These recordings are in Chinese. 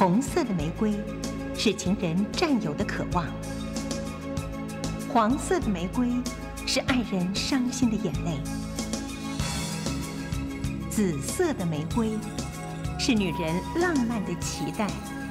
红色的玫瑰是情人占有的渴望，黄色的玫瑰是爱人伤心的眼泪，紫色的玫瑰是女人浪漫的期待。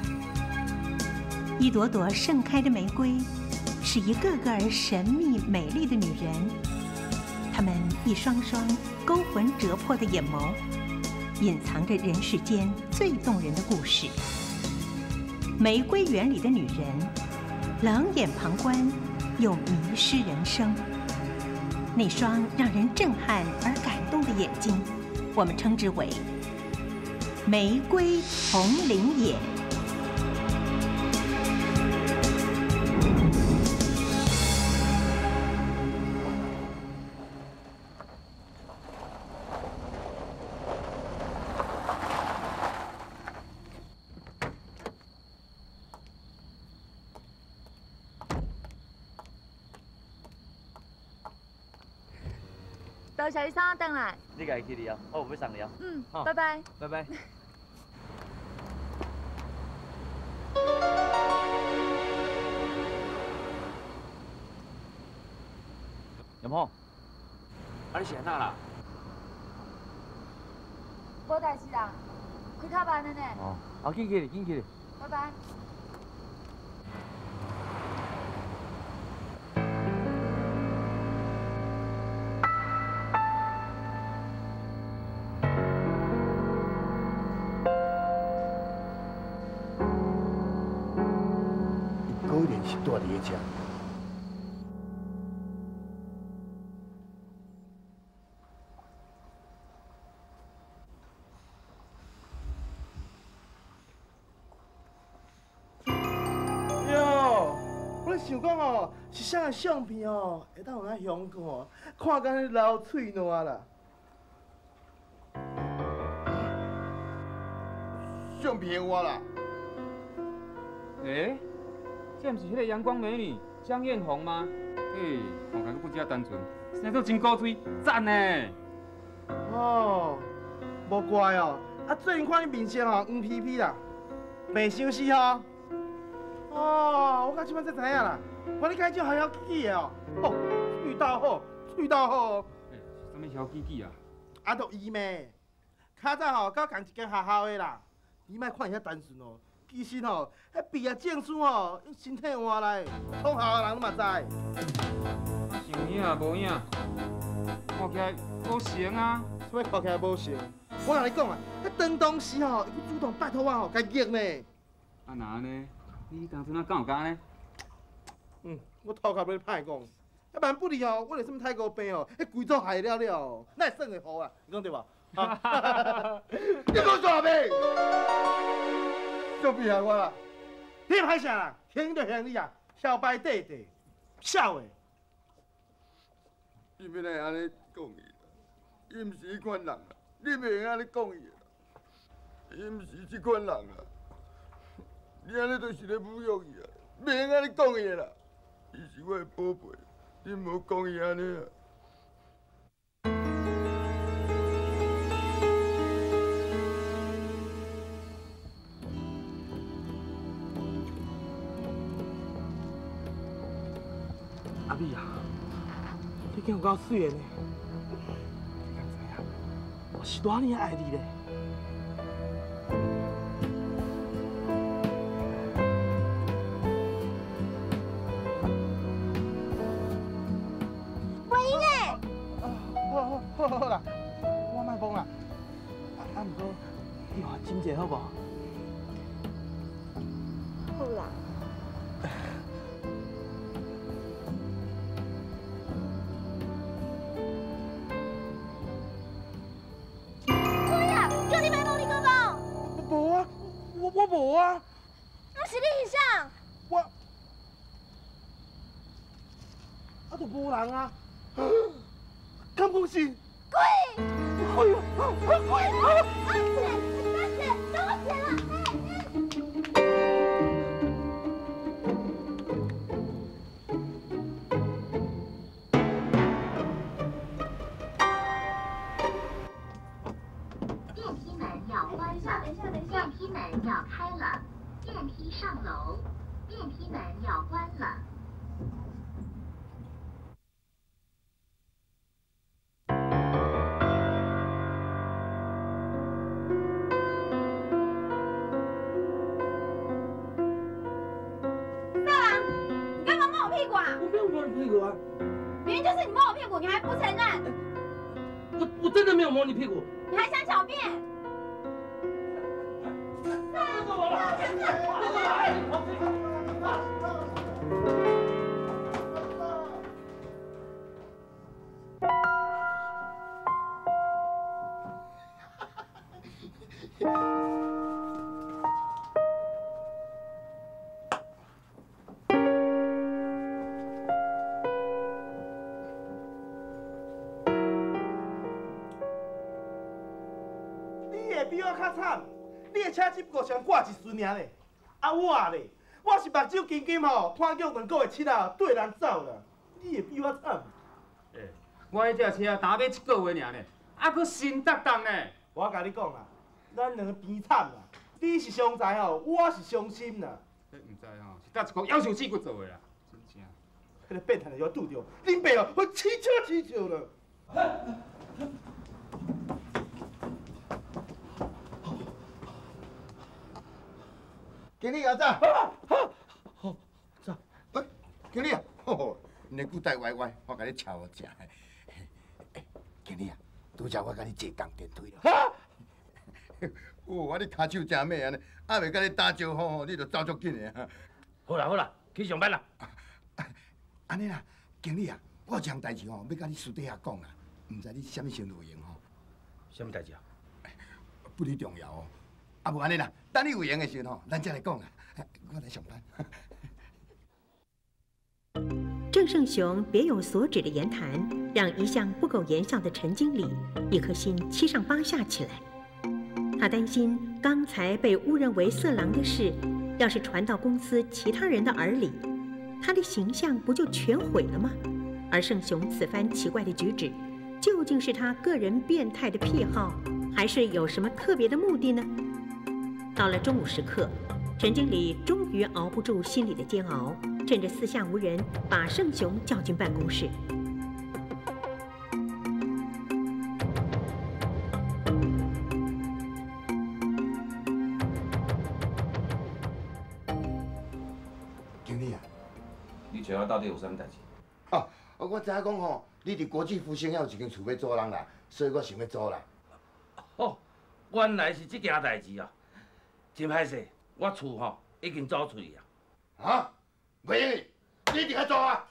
一朵朵盛开的玫瑰，是一个个神秘美丽的女人，她们一双双勾魂折魄的眼眸，隐藏着人世间最动人的故事。玫瑰园里的女人，冷眼旁观，又迷失人生。那双让人震撼而感动的眼睛，我们称之为玫瑰红绫眼。 到小医生等来。 你家去了，我有要送了。 嗯，拜拜。 拜拜。有冇？啊，你是安那啦？ 无代志啦，开较慢的呢。 哦，啊，紧去哩，紧去哩。 拜拜。 果然是住伫咧遮。哟，我咧想讲哦，是啥个相片哦，会当有咱乡看，看甲你流嘴烂啦。相片我啦。 诶，这不是迄个阳光美女江艳红吗？诶，看起来不遮单纯，生得真古锥，赞呢！ 哦，无怪哦，啊，最近看你面色哦黄皮皮啦，病伤死吼。哦，我到即摆才知影啦，我你介少还晓记的哦。哦，喙斗好，喙斗好。 诶，什么小机器啊？ 啊，就伊咩？较早吼，到同一间学校的啦，你莫看伊遐单纯哦。其实吼，迄毕业证书吼，身体换来，通校的人嘛知。 像影啊无影，看起来好成啊！ 什么看起来无成？我甲你讲啊，迄当当时吼，伊主动拜托我吼，甲约呢。 啊那呢？你当初哪敢有假呢？ 我头壳要歹讲，啊万不离吼，我连什么太高病哦，迄规组害了了，哪会算会好啊？你讲对无？你讲啥呗？就厉害我啦！你歹啥啦？行就行你啊，小白短短，笑的。 你免来安尼讲伊啦，伊毋是迄款人啦，你袂用安尼讲伊啦，伊毋是即款人啦。你安尼就是咧侮辱伊啊！袂用安尼讲伊啦，伊是我的宝贝，你莫讲伊安尼啊！ 阿美啊，你竟有够水的呢！你敢知影？我是多尼爱你咧。好啦，我莫讲啦。啊，毋过你互我斟者好无？ 好啦。我呀，叫你买毛利哥包。 无啊，我无啊。 那是你想。 我，啊，都无人啊。敢讲是？ 鬼！ 哎呦，鬼！ 阿姐，大姐，等我起来！ 电梯门要关上，电梯门要开了。 屁股啊？ 我没有摸你屁股啊！ 明明就是你摸我屁股，你还不承认？ 我真的没有摸你屁股。 你还想狡辩？ 你会比我较惨，你的车只不过想挂一顺尔咧，啊我咧，我是目睭金金吼，判叫2个月7啊，对人走啦，你会比我惨。 我迄只车打买1个月尔呢，啊，佫新搭档呢。 我甲你讲啦，咱两个边惨啦，你是伤财吼，我是伤心啦。 迄毋知吼，是搭一个夭寿刺骨做的啦，真正。 迄个变态就拄着，恁爸哦，我起笑了。 经理啊，走！好，走。喂，经理啊，年久带歪歪，我甲你请好食。经理啊，拄则我甲你坐共电梯了。我你骹手真美安尼，还袂甲你打招呼，你就走足紧的。 好啦，去上班啦。 安尼啦，经理啊，我有一项代志吼，要甲你私底下讲啦，毋知你什么时候有闲吼？ 什么代志啊？ 不离重要哦。啊，无安尼啦，等你有闲的时候吼，咱再来讲啦。我来上班。 郑胜雄别有所指的言谈，让一向不苟言笑的陈经理一颗心七上八下起来。他担心刚才被误认为色狼的事，要是传到公司其他人的耳里，他的形象不就全毁了吗？而胜雄此番奇怪的举止，究竟是他个人变态的癖好，还是有什么特别的目的呢？到了中午时刻，陈经理终于熬不住心里的煎熬，趁着四下无人，把胜雄叫进办公室。 经理啊， 你找我到底有啥物代志？ 哦，我知影讲吼，你伫国际复兴有一间厝要租人啦，所以我想要租啦。 哦，原来是这件代志啊！真歹势，我厝吼已经租出去啊。 啊？袂用哩，你一定要租啊！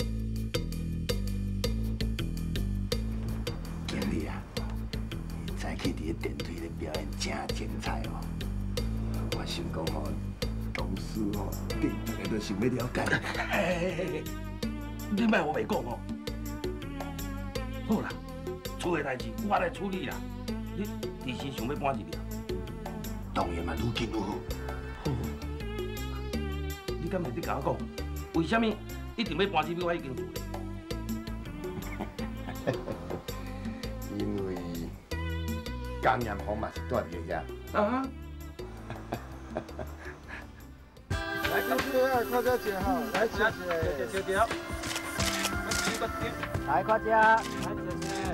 经理啊，你早起伫个电梯咧表演真精彩哦。我想讲吼，同事吼，顶大家都想要了解。 嘿，你莫我袂讲哦。好啦，厝的代志我来处理啦。你时想要搬入去啊？ 当然嘛，愈紧愈好。 你敢会得甲我讲，为什么一定要搬入去我已经厝咧？ 因为江炎红嘛是住伫个遐。 啊？ 来，快姐，快姐姐好，来谢谢。 对。 来，快姐，来姐姐。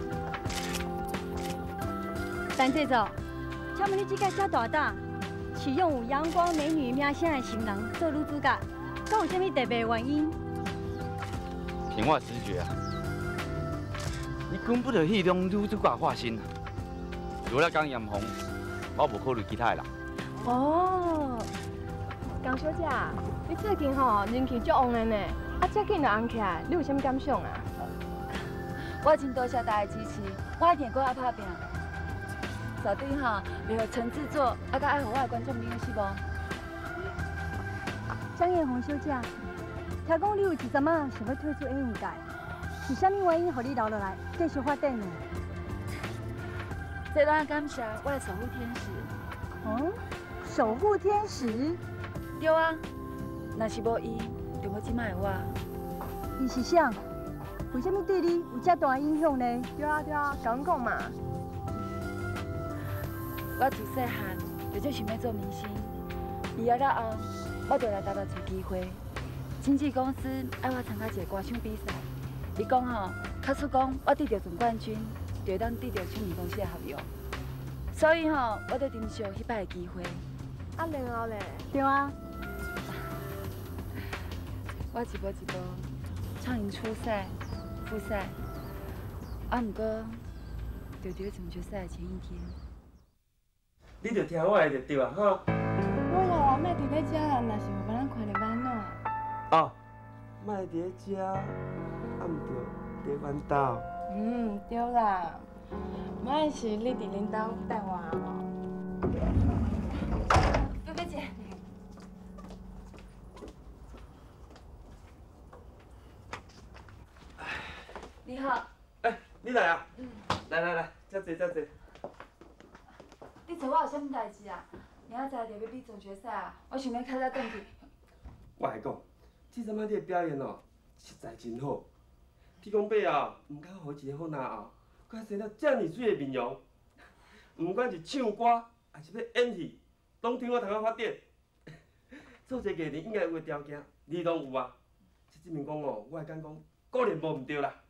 陈制作，请问你这个遮大胆，启用有阳光美女名声的新人做女主角，敢有啥物特别原因？ 凭我直觉啊，你根本就迄种女主角化身啊！除了江炎红，我无考虑其他的人。 哦，江小姐，你最近吼人气足旺的呢，啊，遮紧就红起来，你有啥物感想啊？ 我真多谢大家支持，我一定搁爱拍拼。绝对吼，袂互陈制作，啊，甲爱互我的观众朋友是无？ 江艳红小姐，听讲你有一阵仔想要退出演艺界，是啥物原因，互你留落来继续发展呢？ 这咱感谢我的守护天使。 嗯，守护天使？ 对啊，若是无伊，就无即摆的我。 伊是啥？为什么对你有遮大影响呢？ 对啊，讲讲嘛。 我自细汉就最想要做明星，毕业了后，我就来台北找机会。经纪公司爱我参加一个歌唱比赛，伊讲吼，假使讲我得到总冠军，就会当得到唱片公司的合约。所以吼，我就珍惜迄摆的机会。 啊，然后咧？ 对啊。 我一步一步唱赢初赛、复赛，毋过就伫总决赛的前一天。 你着听我的就对啊，哈。 我啦，莫伫咧遮啦，若是有别人看着安怎？ 哦，莫伫咧遮，啊毋着伫阮兜。 对啦，莫是你伫恁兜等我哦。 菲菲姐，你好。 你来啊！来，遮坐。 你找我有啥物代志啊？明仔载就要比总决赛啊，我想要较早转去。 我来讲，这阵仔你的表现哦，实在真好。天公伯啊，唔敢互一个好男后，佮还生了遮尔水的面容。唔管是唱歌还是要演戏，拢替我通啊发展。做一个艺人应该有的条件，你拢有啊。这证明讲哦，我会讲果然无毋对啦。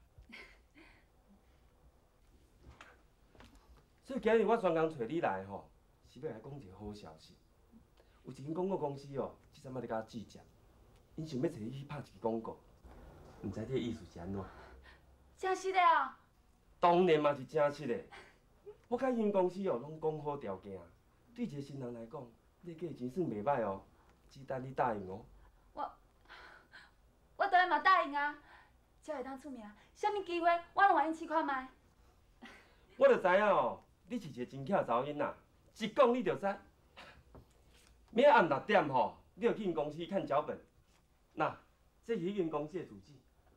所以今日我专工找你来吼，是要来讲一个好消息。有一间广告公司哦，这阵仔在甲我拒接，因想要找你去拍一支广告，毋知你的意思是安怎？ 真实的哦。 当然嘛是真实的。我甲因公司哦拢讲好条件，对一个新人来讲，你价钱算袂歹哦，只等你答应哦。 我当然嘛答应啊，只要会当出名，啥物机会我拢愿意试看卖。 我就知影哦。你是一个真巧查某囡仔，一讲你就知。明仔暗6点吼，你就去因公司看脚本。那，这是迄间公司的主旨。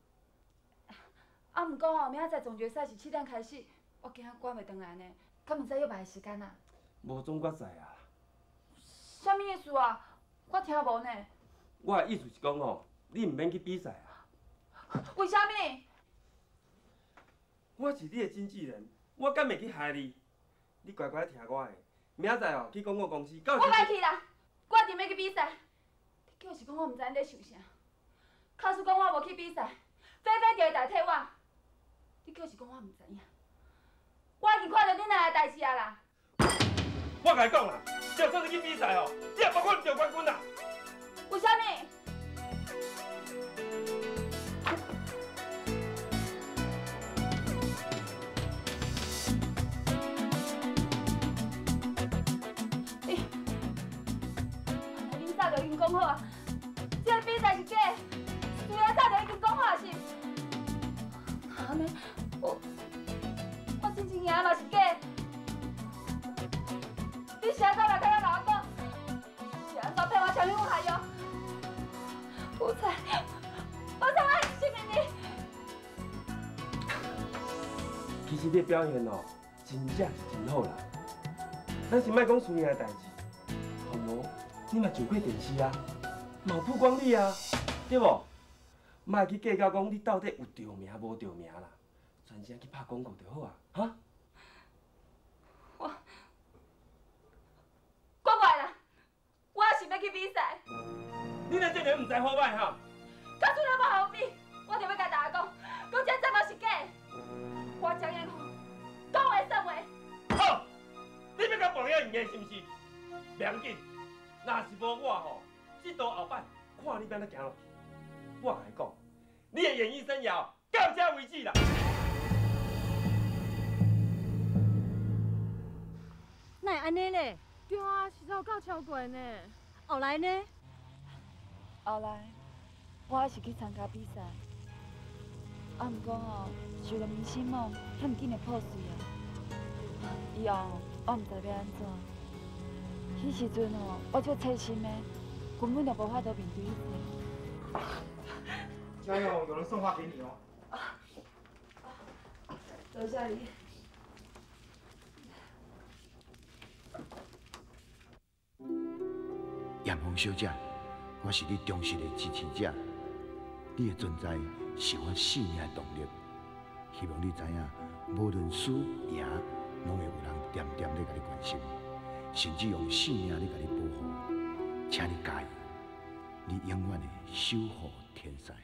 毋过吼，明仔载总决赛是7点开始，我惊赶袂转来呢，敢毋知约排时间啊？ 无总决赛啊。 啥物意思啊？我听无呢。 我的意思是讲吼，你毋免去比赛啊。 为啥物？ 我是你的经纪人，我敢袂去害你？你乖乖听我的，明仔载哦去广告公司。 我袂去啦，我一定要去比赛。你叫是讲我毋知你在想啥？假使讲我无去比赛，菲菲就会代替我。你叫是讲我毋知影。我已经看到你那个代志啊啦。 我甲你讲啦，就算你去比赛哦，你也无可能得冠军啦。 为啥物？早就已经讲好啊！这个比赛是假，虽然早就已经讲好是。安尼，我真正赢嘛是假。你是安怎来跟我讲？是安怎骗我抢你我害哟？无彩，我还是信任你。 其实你的表现哦，真正是真好啦。咱是莫讲输赢的代志，好无？你嘛上过电视啊，嘛有曝光你啊，对无？莫去计较讲你到底有得名无得名啦，专心去拍广告就好啊，哈？ 我袂啦，我是要去比赛。 你若真个唔知好歹哈？ 假使咱要好比，我就要甲大家讲，讲这节目是假。我张彦宏讲话算话。 好，你要甲朋友赢的是毋是？袂要紧。若是无我吼，这道后摆看你要怎行落去。我甲你讲，你的演艺生涯到这为止啦。 哪会安尼咧？ 对啊，实在有够超过呢。 后来呢？ 后来我还是去参加比赛，毋过吼，受了明星梦，遐尼紧就破碎啊。以后我毋知要安怎。迄时阵哦，我足切心的，根本就无法度面对一切。 加油，有人送花给你哦。 多谢你。 艳红小姐，我是你忠实的支持者，你的存在是我生命的动力。希望你知影，无论输赢，拢会有人点点咧甲你关心。甚至用性命咧甲你保护，请你加油，你永远会守护天使。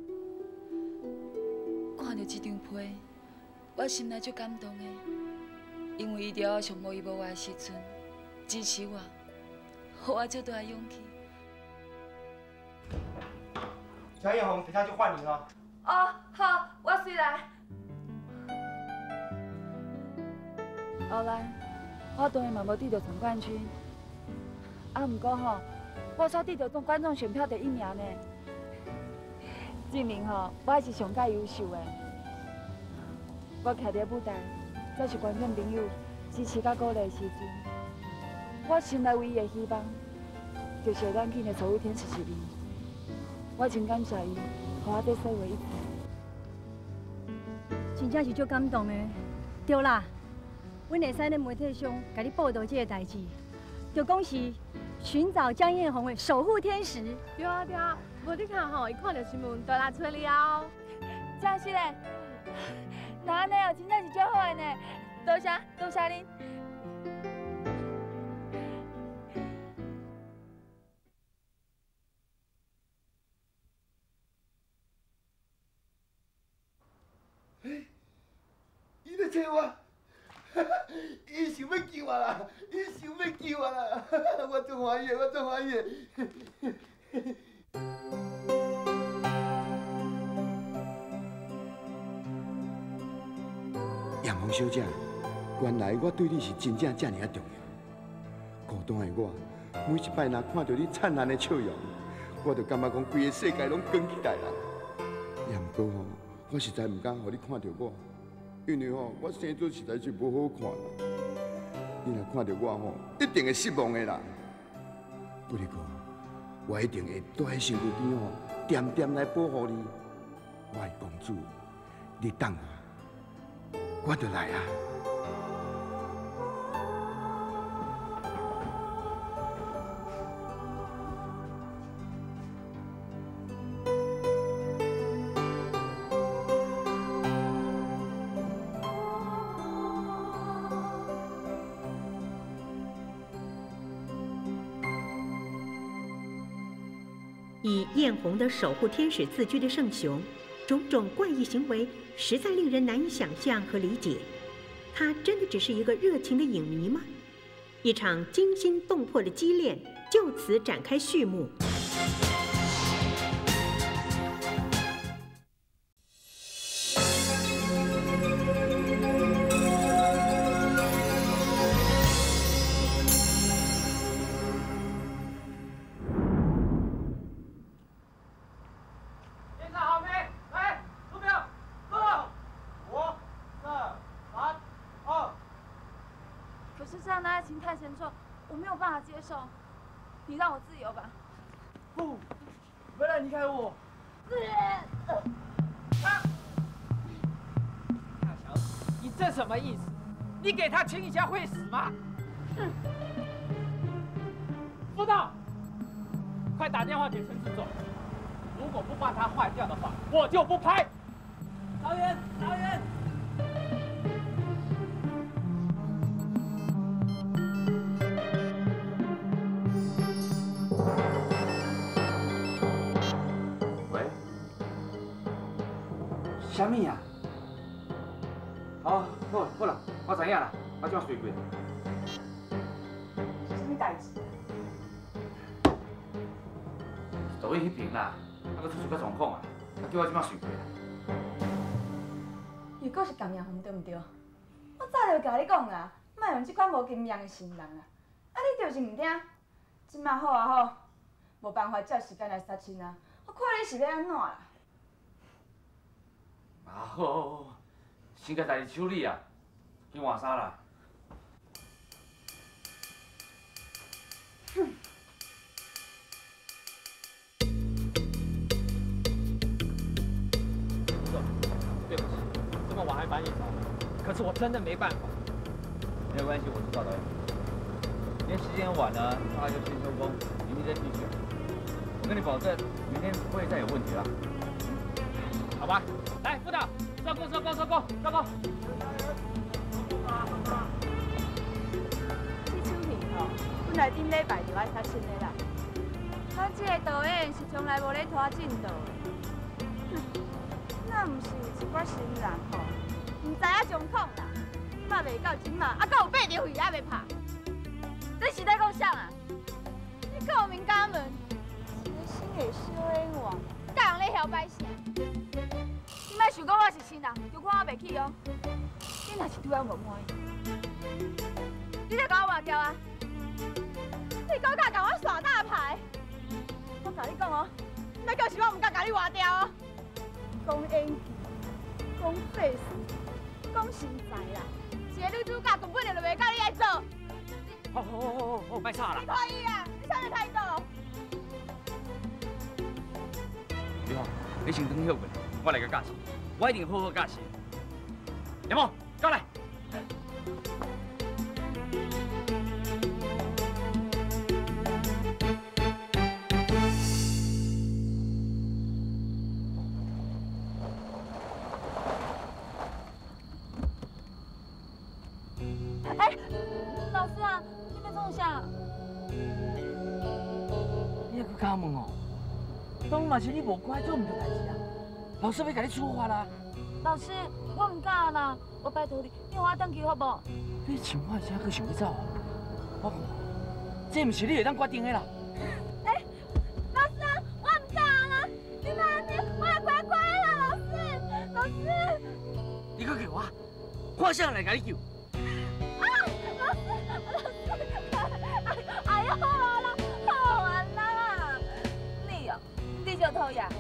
看到这张批，我心内足感动的，因为伊伫我上无依无我的时阵支持我，予我足大的勇气。 江彦宏，等下就换你了。 哦，好，我随来。后来，我当然嘛无得到总冠军，啊，不过吼，我却得到总观众选票第1名呢，证明吼我还是上介优秀的。我徛伫舞台，才是观众朋友支持甲鼓励的时阵，我心内唯一的希望，就是会当见的所有天使是伊。我真感谢伊，互我再说话一次。 真正是足感动的。对啦，阮会使在媒体上甲你报道这个代志，就讲是寻找江彦宏的守护天使。 对啊对啊，无你看吼，伊看到新闻就来找你哦。 真是嘞，那安尼哦，真正是足好的呢。多谢恁。 伊在找我，伊想要救我啦，伊想要救我啦，我真欢喜，我真欢喜。艳红小姐，原来我对你是真正这么啊重要。孤单的我，每一摆若看到你灿烂的笑容，我就感觉讲规个世界拢光起来啦。也毋过吼，我实在唔敢互你看到我。因为吼，我生做实在是无好看啦。你若看到我吼，一定会失望的啦。不过，我一定会待在身躯边吼，点点来保护你。我的公主，你等我就来啊。 以艳红的守护天使自居的圣雄，种种怪异行为实在令人难以想象和理解。他真的只是一个热情的影迷吗？一场惊心动魄的激恋就此展开序幕。 太深错，我没有办法接受。你让我自由吧。 不，不要离开我。 大小姐，你这什么意思？你给他亲一下会死吗？副导，快打电话给陈志总，如果不把它换掉的话，我就不拍。导演，导演。 啥物啊？好，好啦，我知影啦，我怎睡过？ 是啥物代志？ 导演迄边啦，还佫出个状况啊，叫我即摆睡过啦。 又搁是江彦宏对唔对？我早就甲你讲啦，莫用这款无经验的新人啊！啊，你就是唔听。今摆好啊好，无办法，照时间来杀青啊！我看你是要安怎啦？ 啊好，先甲代志处理啊，去换衫啦。 哼。 对不起，这么晚还把你找来，可是我真的没办法。 没有关系，我知道的。今天时间晚了，大家就先收工，明天再继续。我跟你保证，明天不会再有问题了。 好吧，来，副导，收工，收工，收工，收工。 这出戏吼，本来顶礼拜就爱发生的啦。咱这个导演是从来无咧拖进度的。哼，那毋是有一寡新人吼，唔知影状况啦，拍袂到今嘛，还佫有8条戏还袂拍。你是在讲啥啊？你够敏感门，一个新的小演员，甲人咧晓摆啥？你莫想讲我是新人，就看我袂起哦。你若是对我无满意，你再甲我换掉啊！你够敢甲我耍大牌？我甲你讲哦，那叫是我唔敢甲你换掉哦。讲演技，讲费事，讲身材啦，一个女主角根本就袂甲你来做。 好，别吵啦。 你可以啊，你啥物态度？ 你好，你先等休困，我来个教示，我一定好好教示。杨某，过来。 哎，老师啊，你要创啥？ 你还去敢问哦？当嘛是你无乖做唔对代志啊！老师要甲你处罚啦！ 老师，我唔敢啦，我拜托你，你让我等去好不？ 你像我这样，想要走？我讲，这唔是你会当决定的啦。 哎，老师啊，我唔敢啦，你慢点，我要乖乖啦，老师。 你搁叫我，我啥人来甲你救？ 老师，哎呀，好啊啦，好啊啦， 你就讨厌。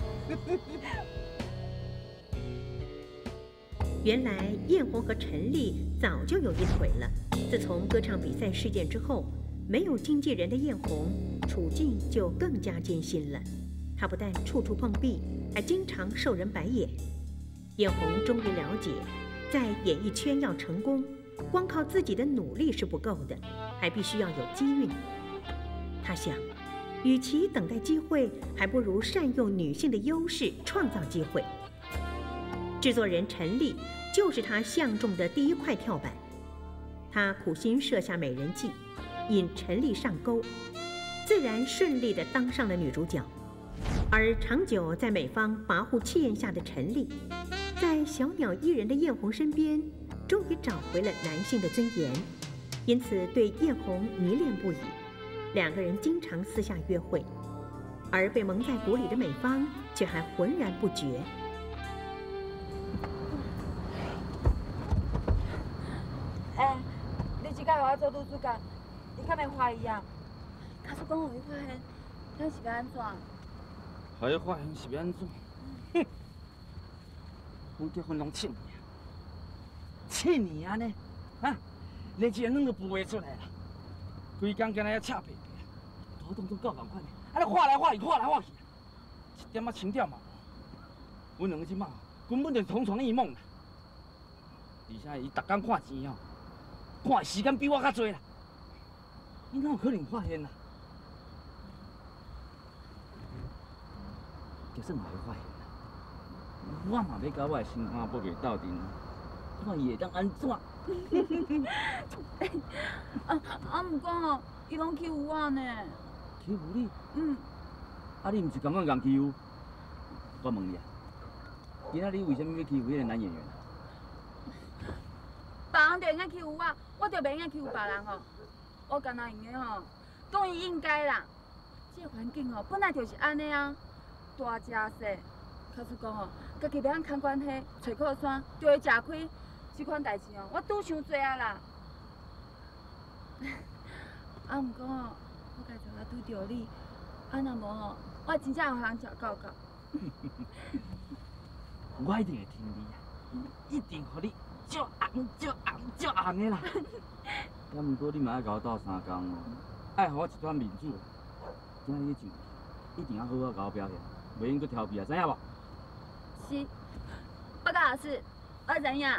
原来艳红和陈丽早就有一腿了。自从歌唱比赛事件之后，没有经纪人的艳红处境就更加艰辛了。她不但处处碰壁，还经常受人白眼。艳红终于了解，在演艺圈要成功，光靠自己的努力是不够的，还必须要有机运。她想，与其等待机会，还不如善用女性的优势，创造机会。制作人陈丽就是他相中的第一块跳板，他苦心设下美人计，引陈丽上钩，自然顺利地当上了女主角。而长久在美方跋扈气焰下的陈丽，在小鸟依人的艳红身边，终于找回了男性的尊严，因此对艳红迷恋不已。两个人经常私下约会，而被蒙在鼓里的美方却还浑然不觉。 哎，你即摆互我做女主角，你敢袂怀疑啊？假使讲互伊发现，咱是要安怎？ 互伊发现是要安怎？哼！阮结婚拢7年，7年安尼，啊，连一个卵都孵袂出来啦！规工干那遐扯皮皮，头动作够共款的，安尼画来画去，画来画去，一点仔情调嘛无。阮两个即马根本就同床异梦啦。而且伊逐工看钱哦，看的时间比我较多啦。伊哪有可能发现啦？就算嘛会发现啦，我嘛要甲我的新欢宝贝斗阵，看伊会当安怎？ 毋过哦，伊拢欺负我呢。 欺负你？ 嗯。 啊，你毋是刚刚共欺负？我问你啊，今仔日为什么要欺负迄个男演员啊？ 别人就应该欺负我，我就袂应该欺负别人哦。我干那用的吼，讲伊应该啦。这个环境吼，本来就是安尼啊，大食细。假使讲吼，家己要看关系，找靠山，就会吃亏，这款代志哦，我拄伤多啊啦。啊，毋过吼，我家就拄着你，啊若无吼，我真正会互人食够够。 我一定会听你啊，一定互你足红足红足红的啦。啊，毋过你嘛爱甲我斗3工哦，爱互我一段面子。今日去上，一定要好好甲我表现，袂用搁调皮啊，知影无？ 是，报告老师，我知影。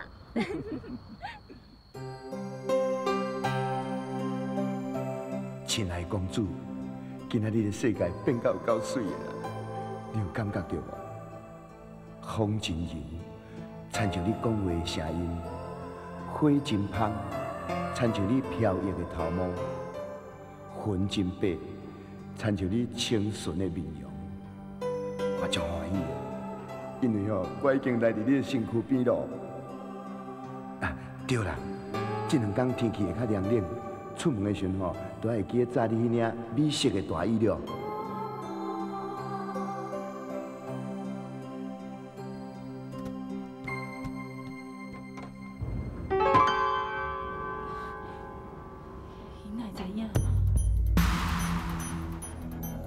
亲爱的公主，今仔日的世界变到有够水的啦，你有感觉到无？风真柔，亲像你讲话的声音；花真芳，亲像你飘逸的头毛；云真白，亲像你清纯的面容。我足欢喜的，因为我已经来伫你的身躯边咯。啊，对啦，这2天天气会较凉冷，出门的时候都要记得扎你迄领美色的大衣了。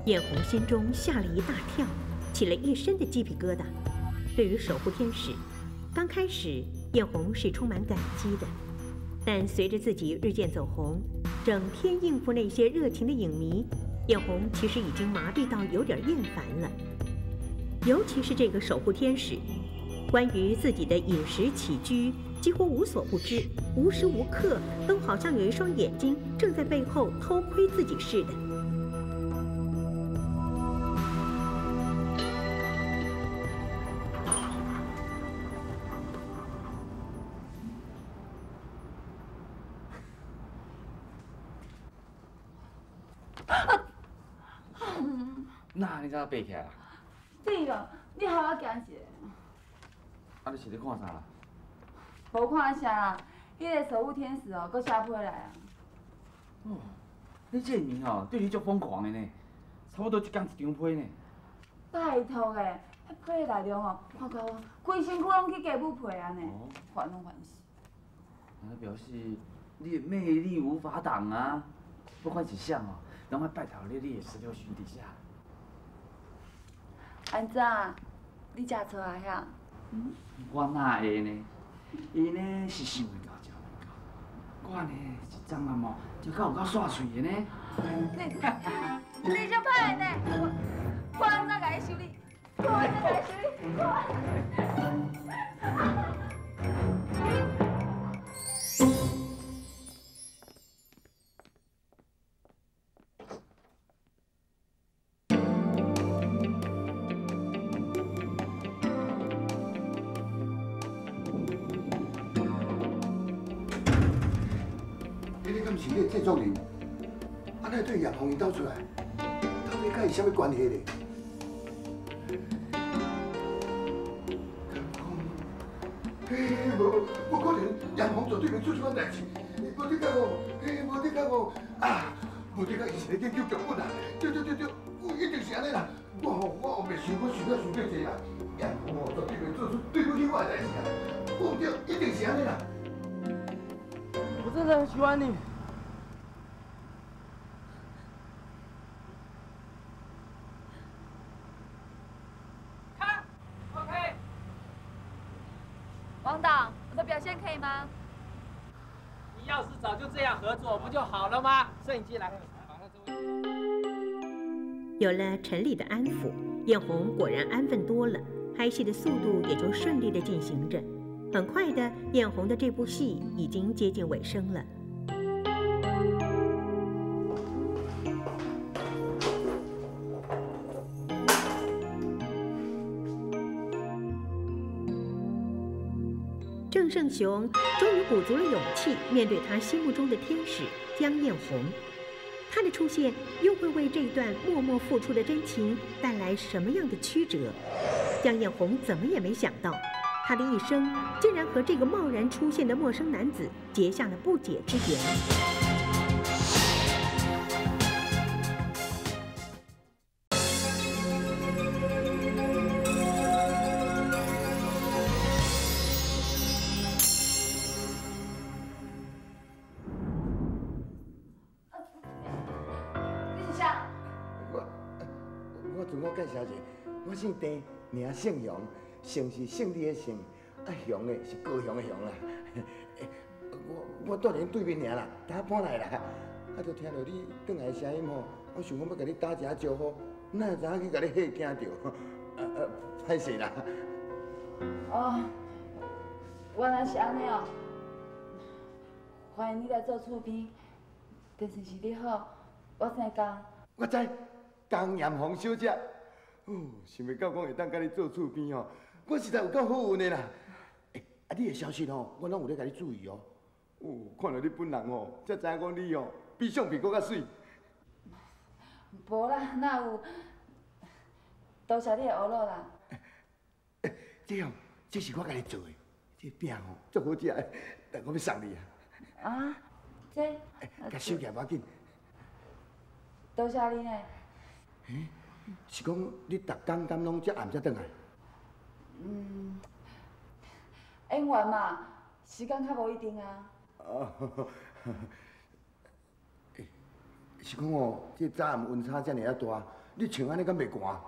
艳红心中吓了一大跳，起了一身的鸡皮疙瘩。对于守护天使，刚开始艳红是充满感激的，但随着自己日渐走红，整天应付那些热情的影迷，艳红其实已经麻痹到有点厌烦了。尤其是这个守护天使，关于自己的饮食起居几乎无所不知，无时无刻都好像有一双眼睛正在背后偷窥自己似的。 那你怎爬起来啊？ 对哦，你害我惊死。 啊，你是咧看啥啦？ 无看啥啦，迄个守护天使哦，搁写批来啊。 哦，你这年哦，对你足疯狂的呢，差不多一天一张批呢。 拜托诶，迄批内容哦，看到我规身躯拢去家母批啊呢，烦拢烦死。 那表示你的魅力无法挡啊！不管是啥哦，拢爱拜托你的石榴裙底下。 安怎？你食错啊遐？ 我哪会呢？伊呢是想袂到，食袂到。我呢是张阿毛，就够有够煞嘴的呢。 你就歹呢！我安怎甲伊修理？我安怎甲伊修理？ 是你制作人，安尼对叶红伊斗出来，到底甲伊啥物关系咧？无可能，叶红绝对袂做这款代志。无得讲哦，无得讲哦，啊，无得讲，伊是咧研究剧本啊！对，一定是安尼啦。我袂想，我想过济啦。叶红哦，绝对袂做出对不起我的代志啊！不对，一定是安尼啦。 我真的很喜欢你。 王导，我的表现可以吗？ 你要是早就这样合作，不就好了吗？摄影机来。 有了陈丽的安抚，艳红果然安分多了，拍戏的速度也就顺利的进行着。很快的，艳红的这部戏已经接近尾声了。郑胜雄终于鼓足了勇气，面对他心目中的天使江艳红。他的出现又会为这段默默付出的真情带来什么样的曲折？江艳红怎么也没想到，她的一生竟然和这个贸然出现的陌生男子结下了不解之缘。 我介绍者，我姓丁，名姓杨，姓是姓李的姓，啊杨的是高雄的杨啦。我住恁对面尔啦，打搬来啦，啊，就听到你转来的声音吼，我想讲要甲你打一下招呼，哪会知影去甲你吓惊着？歹势啦。 哦，原来是安尼哦。欢迎你来做厝边，但是是你好，我姓江。 我知，江艳红小姐。哦，想袂到我会当甲你做厝边哦，我实在有够好运的啦。啊，你的消息哦，我拢有咧甲你注意哦。哦，看到你本人哦，才知影讲你哦，比相片搁较水。 无啦，哪有？多谢你的婀娜啦。 这样，这是我甲你做的，这饼哦，足好食的，但我要送你啊。 啊，这？ 甲收起来，无要紧。 多谢你呢。 是讲你逐工敢拢遮暗才转来？ 演员嘛，时间较无一定啊。 是讲哦，这早暗温差遮尔啊大， 你穿安尼敢袂寒？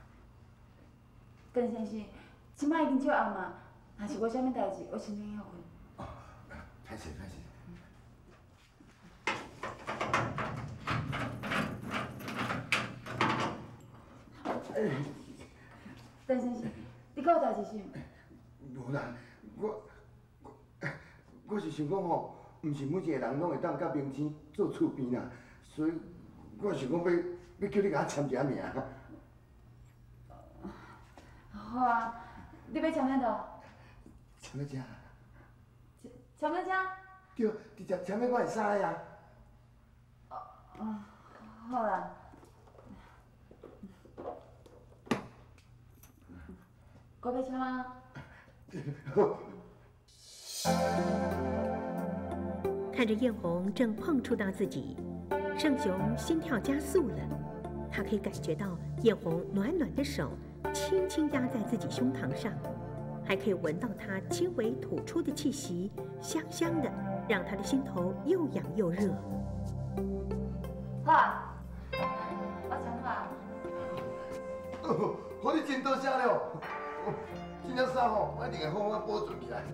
邓先生，即摆已经足暗嘛，若是有啥物代志，我先联系阮。 歹势歹势。 邓先生，你搁有代志是毋？ 无啦，我是想讲吼，毋是每一个人拢会当甲明星做厝边啦，所以我想讲要叫你甲我签一下名。 好啊，你要签哪度？ 签到这。 签到这？ 对，直接签到我的衫呀。 好啦。我要签啊。 看着艳红正碰触到自己，盛雄心跳加速了。他可以感觉到艳红暖暖的手轻轻压在自己胸膛上，还可以闻到她轻微吐出的气息，香香的，让他的心头又痒又热。 好啊，我签好啊。 好，你真多谢了。这件衫吼，我一定会好好保存起来。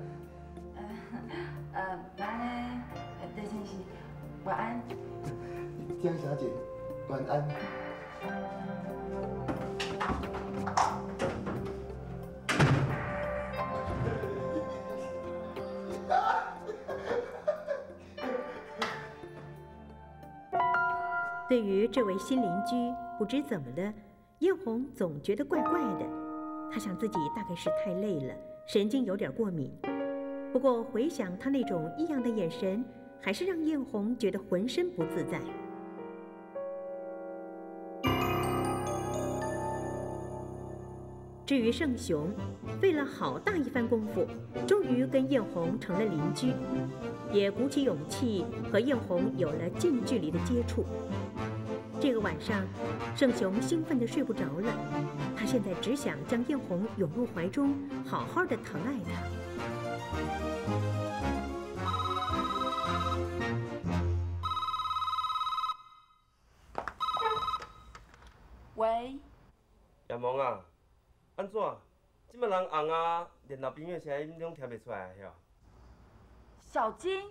安尼，邓先生，晚安。 江小姐，晚安。 对于这位新邻居，不知怎么了，艳红总觉得怪怪的。她想自己大概是太累了，神经有点过敏。不过回想他那种异样的眼神，还是让艳红觉得浑身不自在。至于盛雄，费了好大一番功夫，终于跟艳红成了邻居，也鼓起勇气和艳红有了近距离的接触。这个晚上，盛雄兴奋得睡不着了，他现在只想将艳红拥入怀中，好好的疼爱她。 喂， 叶萌啊，安怎？即摆人红啊，连老朋友声音拢听袂出来晓？ 小金，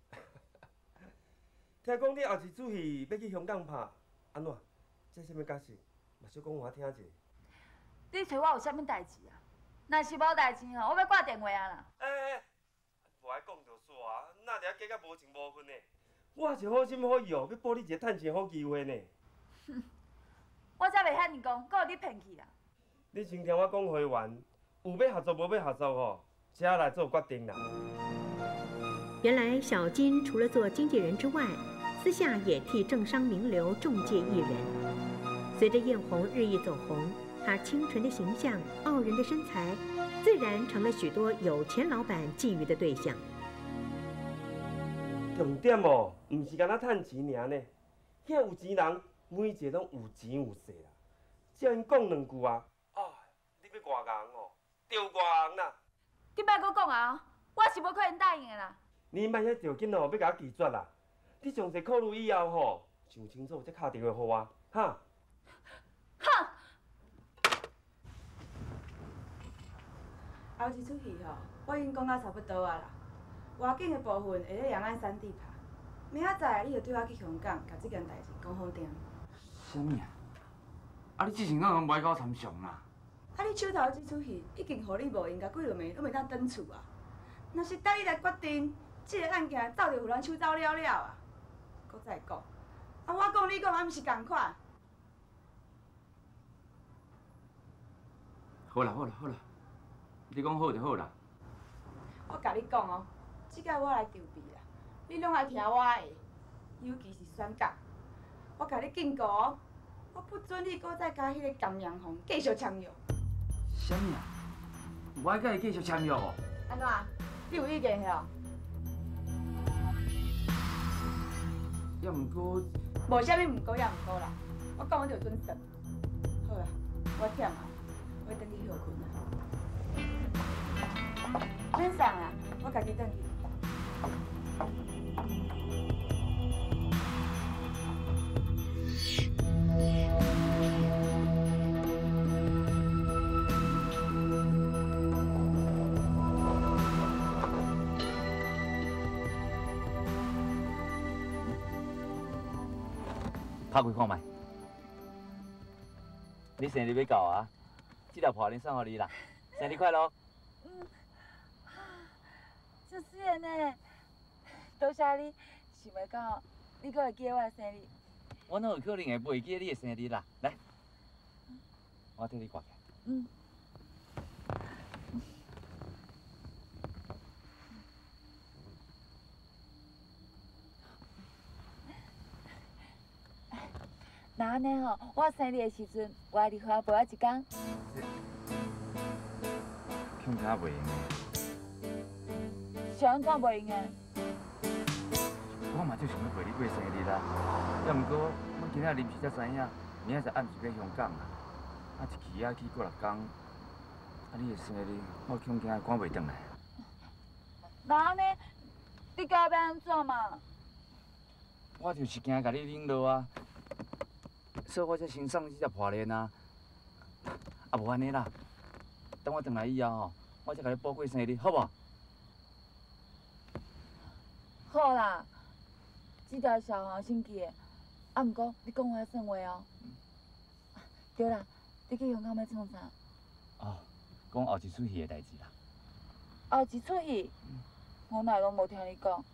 听讲你后一出戏要去香港拍，安怎？这什么假事？嘛小讲我听者。 你找我有啥物代志啊？若是无代志吼，我要挂电话啊啦。 无爱讲就煞，哪会假甲无情无份呢？我是好心好意哦，要补你一个趁钱好机会呢。 我才袂遐尼讲，搁互你骗去啦。 你先听我讲回完，有要合作无要合作吼，才来做决定啦。 原来小金除了做经纪人之外，私下也替政商名流中介艺人。随着艳红日益走红，她清纯的形象、傲人的身材，自然成了许多有钱老板觊觎的对象。 重点哦，唔是干那趁钱尔呢，遐有钱人每一个拢有钱有势啦。只要因讲两句啊，你要偌硬哦，就偌硬啦。 你莫搁讲啊，我是无可能答应的啦。 你莫遐条件哦，要甲我拒绝啦。你详细考虑以后吼，想清楚再敲电话给我，哈。 哼！ 后一出戏吼，我已经讲到差不多啊啦。外景的部分会咧阳安山地拍，明仔载你就对我去香港，甲这件代志讲好定。 啥物啊？啊，你之前哪拢无爱甲我参详啦？ 啊，你手头这出戏已经互你无闲，甲几落暝拢袂当转厝啊。若是等你来决定，这个案件早就互咱手走了了啊。搁再讲，啊，我讲你讲还毋是共款。 好啦好啦好啦，你讲好就好啦。 我甲你讲哦，即摆我来筹备啦，你拢爱听我的，尤其是选角。我甲你警告哦，我不准你搁再甲迄个甘阳红继续签约。 啥物啊？我爱甲伊继续签约哦。 安怎？你有意见吼？ 也毋过， 无啥物毋过也毋过啦，我讲我就准算。好啦，我忝啊，我等你休困啦。免送啦，我家己转去。 拍开看卖。你生日要到啊，这条破链送给你啦，生日快乐！ 出水呢，多谢你，想袂到你阁会记我的生日。 我哪有可能会袂记你的生日啦？来，我替你挂起来。 嗯。那安尼吼，我生日的时阵，我爱你陪我一天。 恐怕袂用的。 想安怎袂用的？ 我嘛就想要陪你过生日啦。要毋过我今仔临时才知影，明仔载暗时要香港啊，一去去过6天。你的生日，我恐惊赶袂转来。 那安尼，你教要安怎嘛？ 我就是惊甲你冷落啊。所以我才先送这只破链啊！啊，无安尼啦，等我转来以后吼，我才甲你补过生日，好无？ 好啦，这条小黄先记的。啊，毋过你讲话算话哦。对啦，你去香港要创啥？ 哦，讲后一出戏的代志啦。 后一出戏？我哪会拢无听你讲？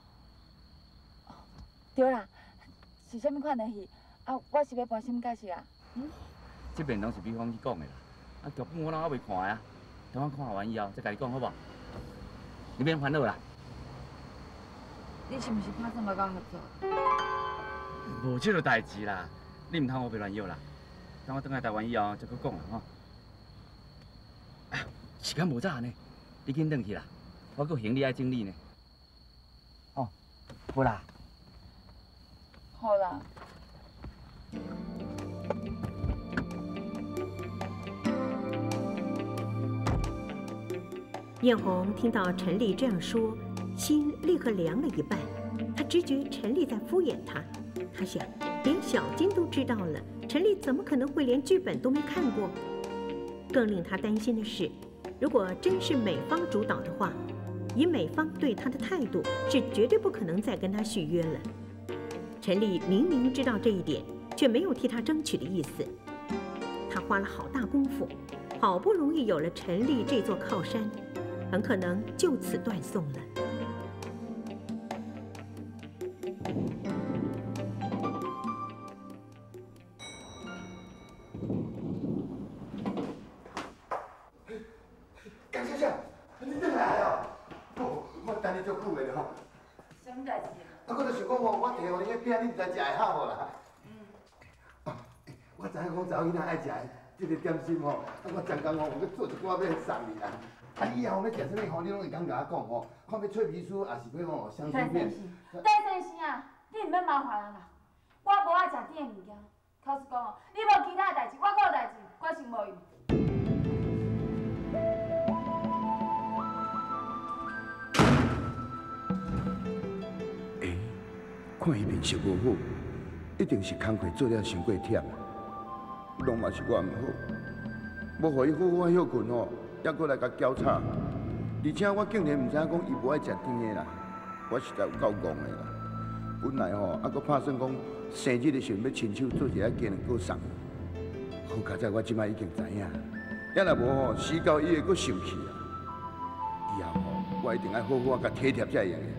对啦，是啥物款的戏？啊，我是要搬什么角色啊？ 这边拢是比方去讲的啦，啊，剧本我拢还未看啊，等我看完以后再甲你讲好无？你免烦恼啦。 你是毋是打算要甲我合作？ 无这个代志啦，你唔通胡白乱约啦。等我转来台湾以后再搁讲啦吼。哎，时间无早呢，你紧转去啦，我搁行李爱整理呢。哦，好啦。 好啦。 艳红听到陈丽这样说，心立刻凉了一半。她直觉陈丽在敷衍她。她想，连小金都知道了，陈丽怎么可能会连剧本都没看过？更令她担心的是，如果真是美方主导的话，以美方对她的态度，是绝对不可能再跟她续约了。陈丽明明知道这一点，却没有替她争取的意思。她花了好大功夫，好不容易有了陈丽这座靠山，很可能就此断送了。 江小姐，你转来哦！哦，我等你足久的了吼。 什么代志？ 啊，我就想讲吼，我提互你个饼，你唔知食会好无啦？我知影讲查某囡仔爱食这个点心吼，啊，我昨工吼有去做一寡要送你啦。啊，以后要食啥物吼，你拢会讲甲我讲吼，看要脆皮酥，还是要吼香肠片。 戴先生啊，你唔免麻烦人啦，我无爱食甜的物件。老实讲哦，你无其他代志，我阁有代志，我先无用。 看伊面色无好，一定是工课做了伤过忝，拢嘛是我唔好，无互伊好好休困吼，还阁来甲搅吵。而且我竟然唔知影讲伊无爱食甜的啦，我实在有够戆的啦。本来吼，还阁打算讲生日的时阵要亲手做一个鸡卵糕送，好佳在我即摆已经知影，要若无吼，死到伊会阁生气啊。以后吼，我一定要好好甲体贴才会用的。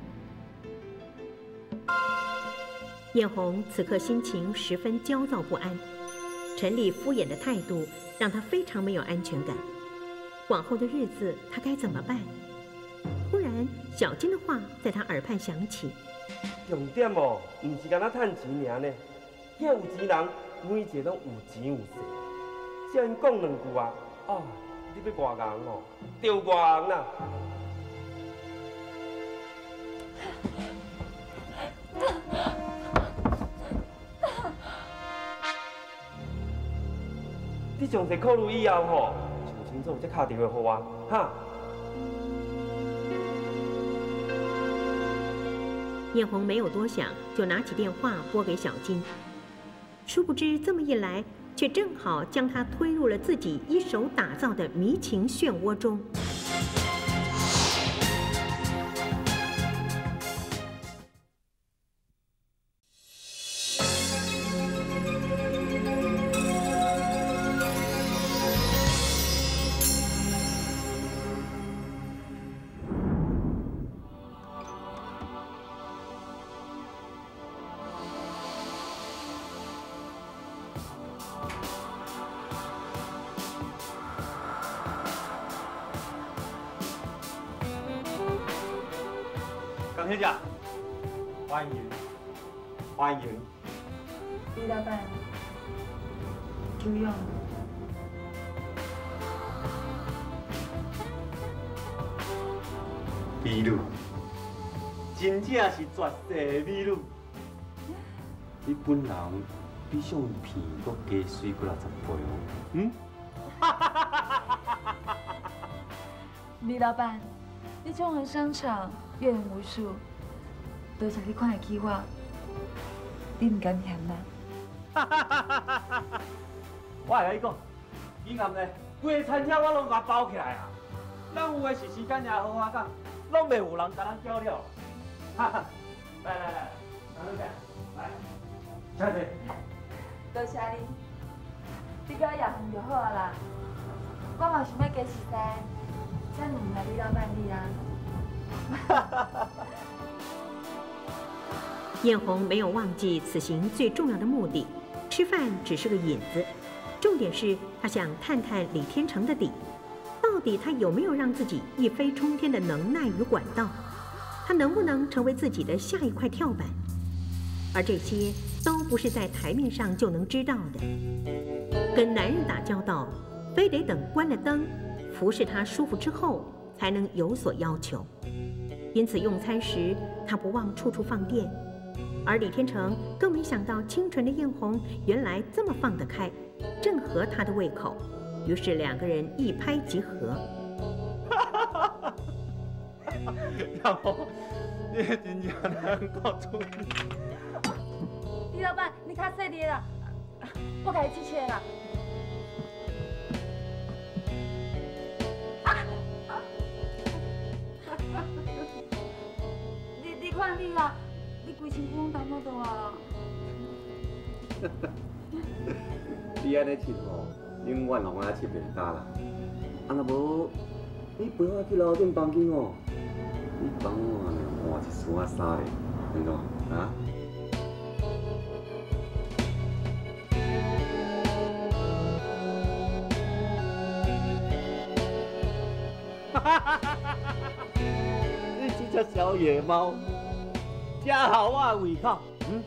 艳红此刻心情十分焦躁不安，陈丽敷衍的态度让她非常没有安全感。往后的日子，她该怎么办？忽然，小金的话在她耳畔响起： 重点哦，唔是干那趁钱尔呢，遐有钱人每一个拢有钱有势。只要因讲两句啊，哦，你要偌硬哦，就偌硬啦。你详细考虑以后吼，想清楚再打电话给我，哈。 艳红没有多想，就拿起电话拨给小金。殊不知这么一来，却正好将他推入了自己一手打造的迷情漩涡中。 小姐，欢迎，欢迎。 李老板，求用。 美女，真正是绝世美女。你本人比相片阁加水过60倍哦。嗯？ 李老板，你纵横商场，阅人无数，多谢你看得起我，你唔敢嫌啦？ 我来甲你讲，以前咧，规个餐厅我拢甲包起来啊。咱有诶是时间也好好讲，拢袂有人甲咱叫了。来，拿去来，小姐。 多谢你，你甲我夜饭就好啊啦。我嘛想要加时间，才能来李老板你啊。 艳红没有忘记此行最重要的目的，吃饭只是个引子，重点是她想探探李天成的底，到底他有没有让自己一飞冲天的能耐与管道？他能不能成为自己的下一块跳板？而这些都不是在台面上就能知道的。跟男人打交道，非得等关了灯，服侍他舒服之后，才能有所要求。因此用餐时，他不忘处处放电。而李天成更没想到清纯的艳红原来这么放得开，正合他的胃口，于是两个人一拍即合。 艳红，你真正能够处理。 李老板，你较细滴啦，我甲你支车啦。你看你啊，你规身躯拢湿到倒啊！ 你安尼佚吼，永远拢爱佚袂干啦。啊，若无你陪我去楼顶房间哦，你帮我呢换一身衫咧，安怎啊？你这只小野猫，真好我的胃口，嗯？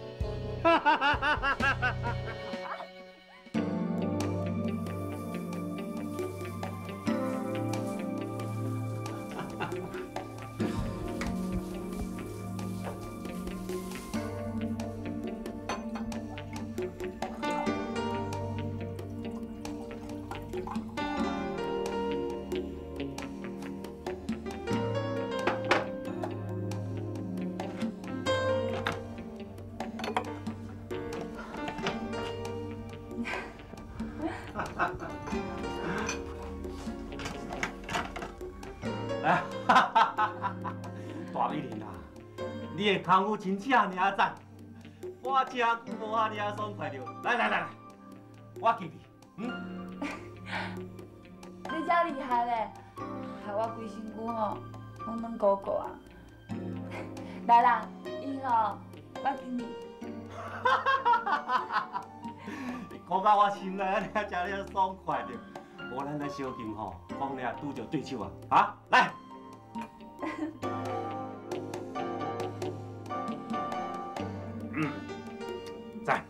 大美人啊，你的功夫真正尔赞，我吃久无遐尔爽快着。来，我敬你，嗯？ 你遮厉害咧，害我规身躯吼拢软鼓鼓啊！来啦，以后我敬你。 你讲到我心内安尼食了爽快着，无咱来小敬吼，讲了拄着对手啊！啊，来。在。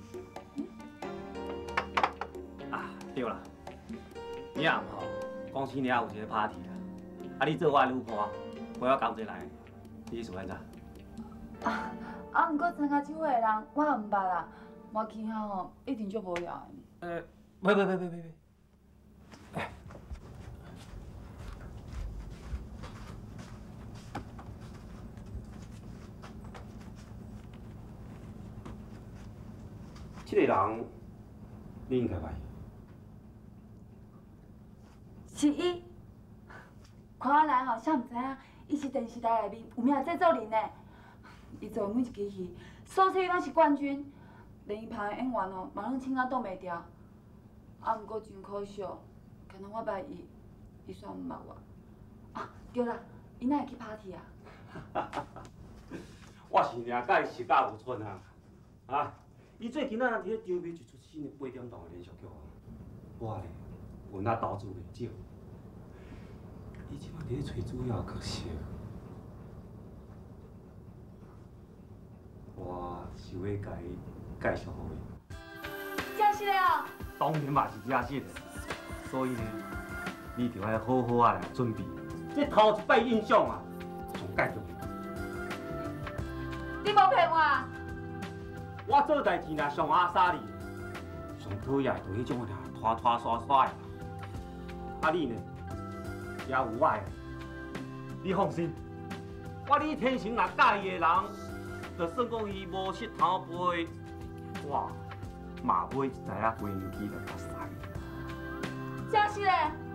啊，对啦，明暗吼，公司了有一个 party 啦，啊，你做我的女伴，陪我同齐来，你意思安怎？ 毋过参加酒会的人我也毋捌啦，我去遐吼一定足无聊的。 袂。这个人，你应该捌。 是伊，看我来吼，啥毋知影，伊是电视台内面有名制作人呢。伊做每一支戏，所有拢是冠军，连伊旁的演员哦，嘛拢请啊挡袂牢。啊，毋过真可惜，可能我捌伊，伊煞毋捌我。啊，对啦，伊哪会去 party 啊？ 我是领甲伊是教有寸啊，啊！伊最近啊，伫咧筹备一出新的8点档的连续剧啊，我咧有哪投资袂少，伊即摆伫咧找主要角色， 想要甲伊介绍互伊。 正式的哦。 当然嘛是正式的，所以呢，你着要好好啊来准备。这头一摆印象啊，上介重要。 你无骗我。 我做代志若上阿莎哩，上讨厌就迄种尔拖拖刷刷的。啊你呢，也有我的，你放心。我你天生若介意的人，就算讲伊无膝头背，我嘛买一台啊飞机来较驶。 正式的。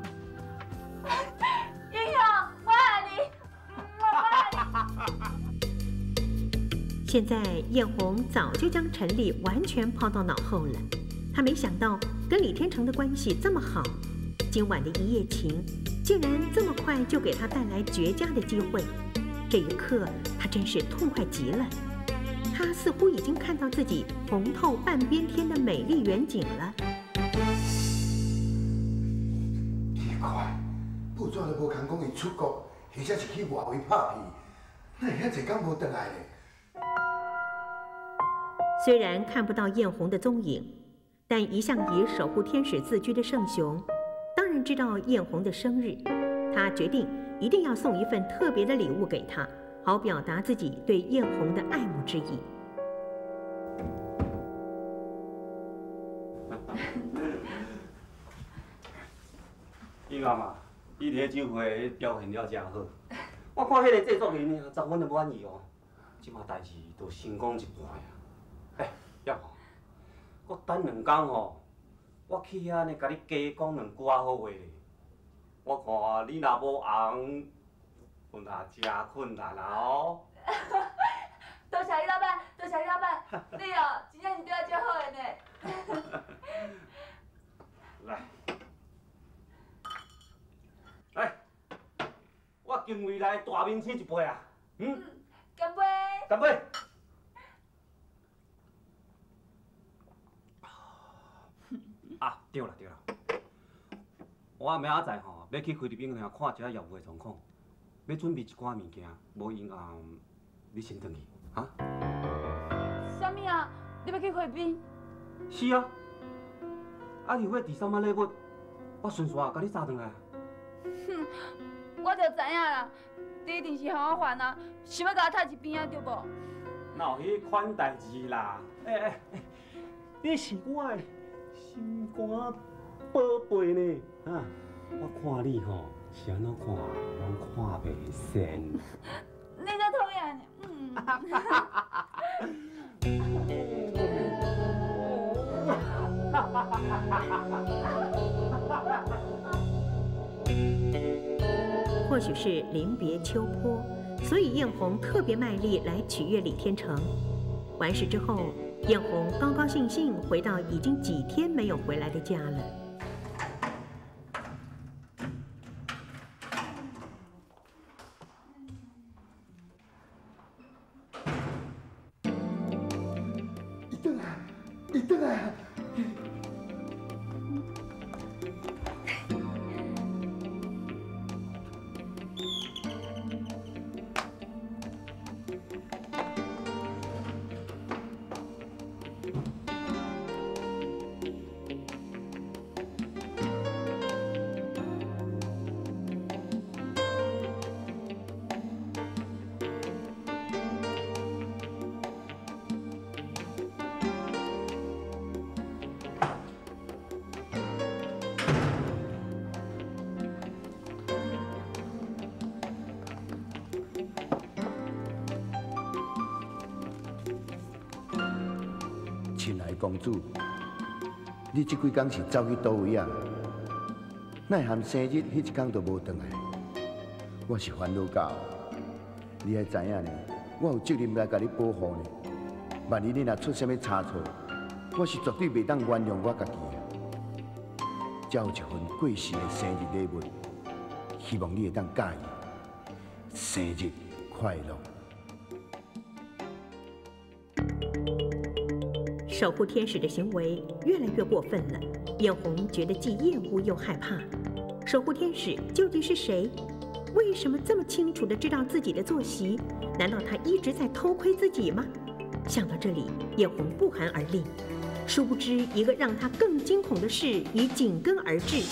英雄，我爱你，我爱你。现在艳红早就将陈丽完全抛到脑后了，她没想到跟李天成的关系这么好，今晚的一夜情竟然这么快就给她带来绝佳的机会。这一刻，她真是痛快极了。她似乎已经看到自己红透半边天的美丽远景了。 奇怪，报纸都无讲讲伊出国，或者是去外围拍戏，哪会遐济天无回来呢？ 虽然看不到艳红的踪影，但一向以守护天使自居的圣雄，当然知道艳红的生日。他决定一定要送一份特别的礼物给她，好表达自己对艳红的爱慕之意。 英啊嘛，你伫个酒会表现了真好，我看迄个制作人啊，十分的满意哦。即马代志都成功一半啊！哎，叶红，我等2天吼，我去遐呢，甲你加讲2句好话咧。我看你若无红，我那真困难啊哦。 多谢你老板，多谢你老板，你哦，真正是对我真好的呢。 来，我敬未来大明星一杯啊！ 干杯！ 干杯！啊，对了，我明仔载吼要去菲律宾遐看一下业务的状况，要准备一寡物件，无闲你先回去，哈？ 啥物啊？你要去菲律宾？ 是啊。啊，如果第3晚礼物，我顺续甲你送转来。 哼，我就知影啦，你一定是向我还啊，想要甲我踢一边啊，对无？ 哪有迄款代志啦？你是我的心肝宝贝呢，啊！我看你吼是安怎看，拢看袂善。 你这讨厌呢， 或许是临别秋波，所以艳红特别卖力来取悦李天成。完事之后，艳红高高兴兴回到已经几天没有回来的家了。 你回来啊！亲爱的公主，你这几天是走去倒位啊？奈含生日迄一天都无回来，我是烦恼到。你还知影呢？我有责任来甲你保护呢。万一你若出什么差错，我是绝对袂当原谅我家己啊！才有一份过时的生日礼物，希望你会当介意。生日快乐！ 守护天使的行为越来越过分了，艳红觉得既厌恶又害怕。守护天使究竟是谁？为什么这么清楚地知道自己的作息？难道他一直在偷窥自己吗？ 想到这里，艳红不寒而栗。殊不知，一个让他更惊恐的事已紧跟而至。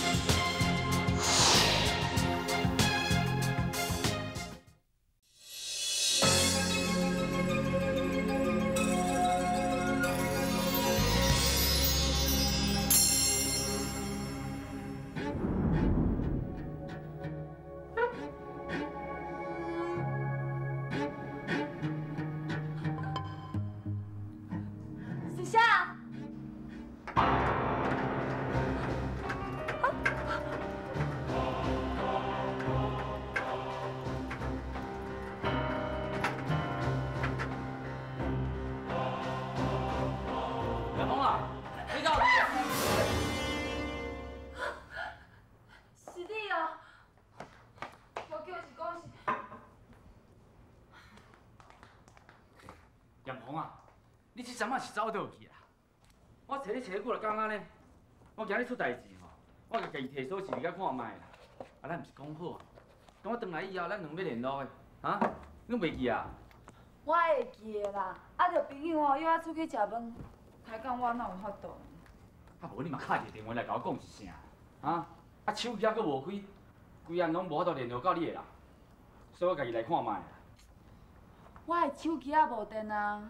艳红啊，你这阵仔是走倒去啦？我找你找几个工仔呢？我惊你出代志吼，我甲家己提锁匙你甲看卖啦。啊，咱毋是讲好啊？等我转来以后，咱两要联络的，啊？你袂记啊？ 我会记的啦，啊，着朋友哦约我出去食饭，开讲我哪有法度？ 啊，无你嘛敲一个电话来甲我讲一声，啊？啊，手机还佫无开，规暗拢无法度联络到你的啦，所以我家己来看卖啦。 我的手机也无电啊！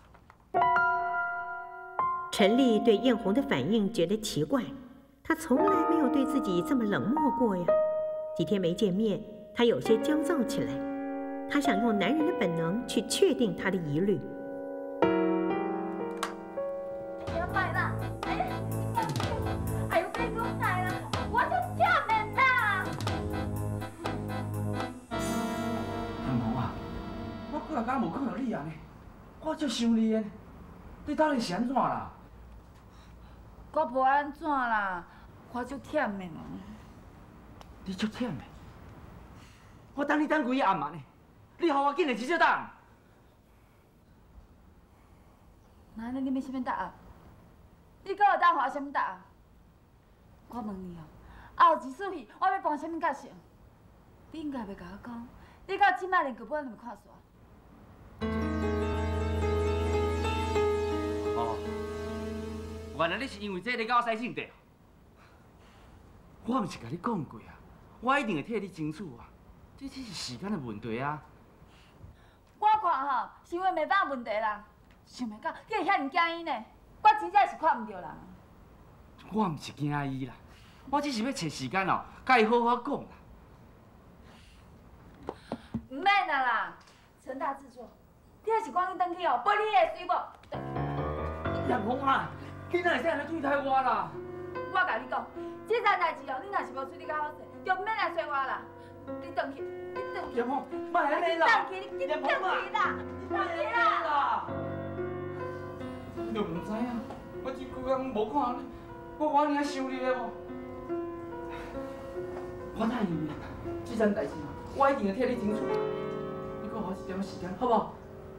陈丽对艳红的反应觉得奇怪，她从来没有对自己这么冷漠过呀。几天没见面，她有些焦躁起来。她想用男人的本能去确定她的疑虑。 哎呀妈啦！哎呦，别讲来啦，我就忝的啦。 艳红啊！ 我几啊天无看到你啊呢，我足想你的，你到底是安怎啦？ 我无安怎啦，我足忝的。 你足忝的？我等你等几暗啊呢？你予我紧的一小等。 那安尼你要啥物答案？你搁有当予我啥物答案？我问你哦，后一出戏我要扮啥物角色？你应该袂甲我讲，你到即摆连剧本都未看煞。 哦，原来你是因为这个甲我使性地。我毋是甲你讲过啊，我一定会替你争取啊，这只是时间的问题啊。 我看吼，是因为袂放问题啦，想袂到你会遐尼惊伊呢，我真正是看唔到啦。 我毋是惊伊啦，我只是要找时间哦，甲伊好好讲啦。 唔免啦啦，陈大制作，你还是赶紧转去哦，不然你会水无？ 艳红啊，你哪会使安尼对待我啦？ 我甲你讲，这件代志哦，你若是无处理较好势，就唔免来找我啦。你转去，你转去。 艳红，莫安尼啦！ 转去，你转去啦，转去啦！ 你唔知影，我这几天无看你，我尔想你的无？我答应你啦，这件代志我一定会替你争取。你给我一点时间，好不好？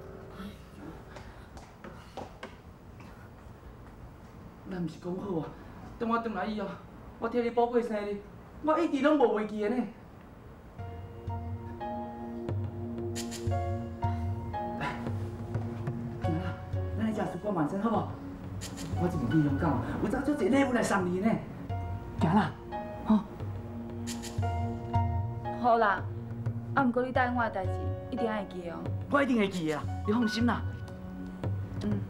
咱毋是讲好啊？等我转来以后，我替你补过生日，我一直拢无忘记的呢。来，行啦，咱来食烛光晚餐好不好？我这边利用到，有早做一礼物来送你呢。行啦，好。 好啦，啊，不过你答应我的代志，一定会记哦。 我一定会记的啦，你放心啦。 嗯。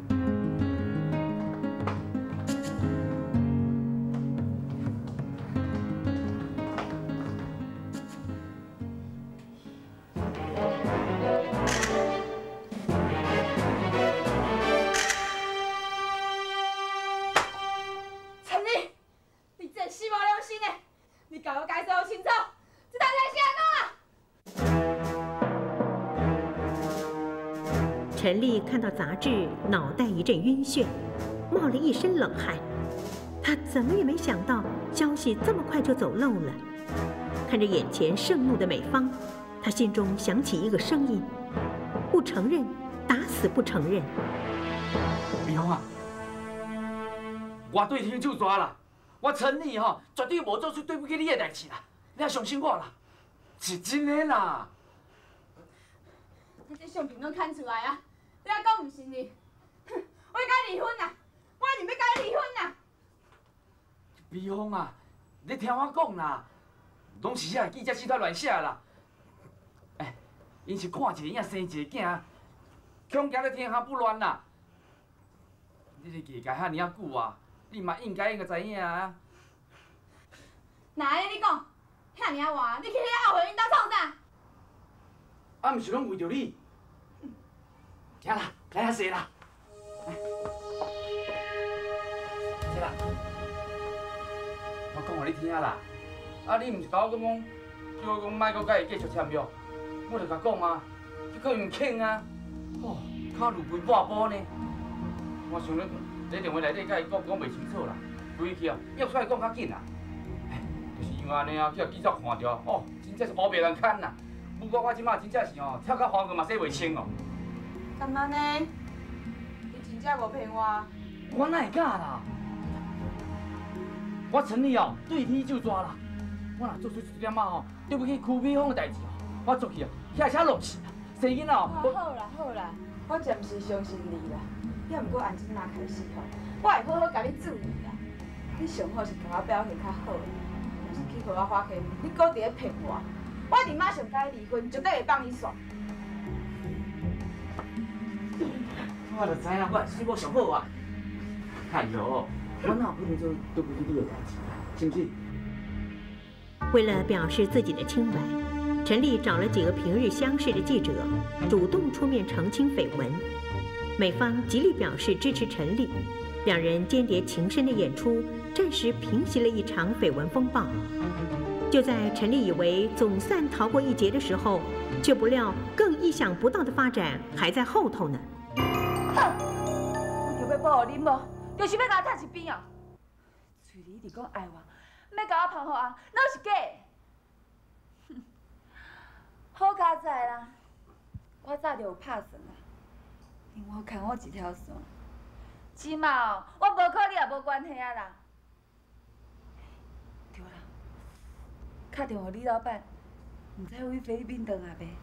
陈丽看到杂志，脑袋一阵晕眩，冒了一身冷汗。她怎么也没想到消息这么快就走漏了。看着眼前盛怒的美芳，她心中响起一个声音：不承认，打死不承认。 美芳啊，我对天就抓啦，我陈丽吼绝对无做出对不起你的代志啦，你要相信我啦，是真的啦。 你这相片拢看出来啊！ 你还讲唔是你？哼，我要甲你离婚啦！我一定要甲你离婚啦！ 美凤啊，你听我讲啦，拢是遐记者写乱写啦。哎，因是看一个囝生一个囝，恐惊咧天下不乱啦。你咧计较遐尔啊久啊，你嘛应该知影啊。 哪安尼你讲？遐尔啊活，你去遐后悔因兜创啥？ 啊，毋是拢为着你。行啦，来遐坐啦。坐啦。我讲互你听啦，啊，你毋是甲我讲叫我讲莫搁甲伊继续签约，我就甲讲啊，结果伊毋肯啊，哦，卡路赔半步呢。我想咧电话内底甲伊讲袂清楚啦，回去啊，约出来讲较紧啦。就是因为安尼啊，去互记者看着，哦，真正是乌白人看啦。不过我即马真正是哦，跳到花园嘛洗袂清哦。 干嘛呢？你真正无骗我？ 我哪会假啦？我陈丽哦，对天就抓啦。我若做出一点仔吼，对不起区美凤的代志哦，我做去哦，遐车落去啦。生囡仔哦， 好啦好啦，我暂时相信你啦。要毋过按即马开始吼，我会好好甲你注意啦。你上好是甲我表现较好，若是去互我发现你搁伫咧骗我，我一定马上甲你离婚，绝对会放你爽。 我就知影，我是我上好啊。哎呦，我哪有可能做对不起你的代志，是不是？ 为了表示自己的清白，陈丽找了几个平日相识的记者，主动出面澄清绯闻。美方极力表示支持陈丽，两人间谍情深的演出暂时平息了一场绯闻风暴。就在陈丽以为总算逃过一劫的时候，却不料更意想不到的发展还在后头呢。 我就要报互恁无，就是要甲我踢一边哦。嘴里一直讲爱我，要甲我捧互红，那是假的。好佳哉啦！我早就有拍算啦，因为我牵我一条线。即马哦，我无靠你也无关系啊啦。对啦，打电话李老板，唔知为菲律宾倒来袂？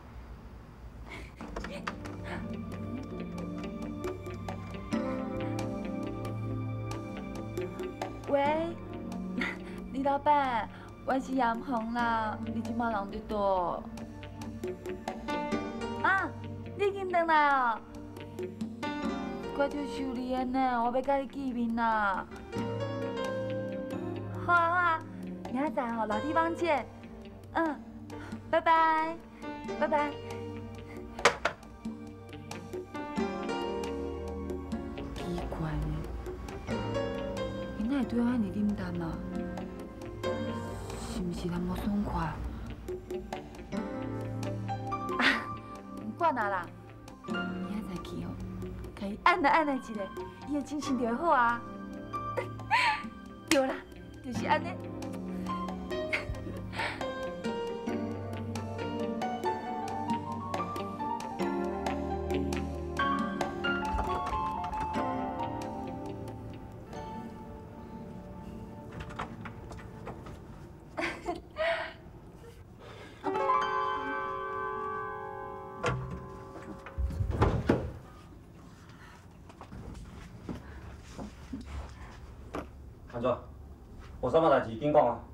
喂，李老板，我是杨红啦，你即马人伫倒？啊，你已经回来哦？我就修理的呢，我要甲你见面啦。好啊好啊，明仔载哦，老地方见。嗯，拜拜，拜拜。奇怪呢，伊哪会对我安尼冷淡啊？是毋是人无爽快？啊，唔管啊啦，明仔载去哦。甲伊按来一下，伊的精神就会好啊。对啦，就是安尼。 安怎？有啥物代志紧讲啊？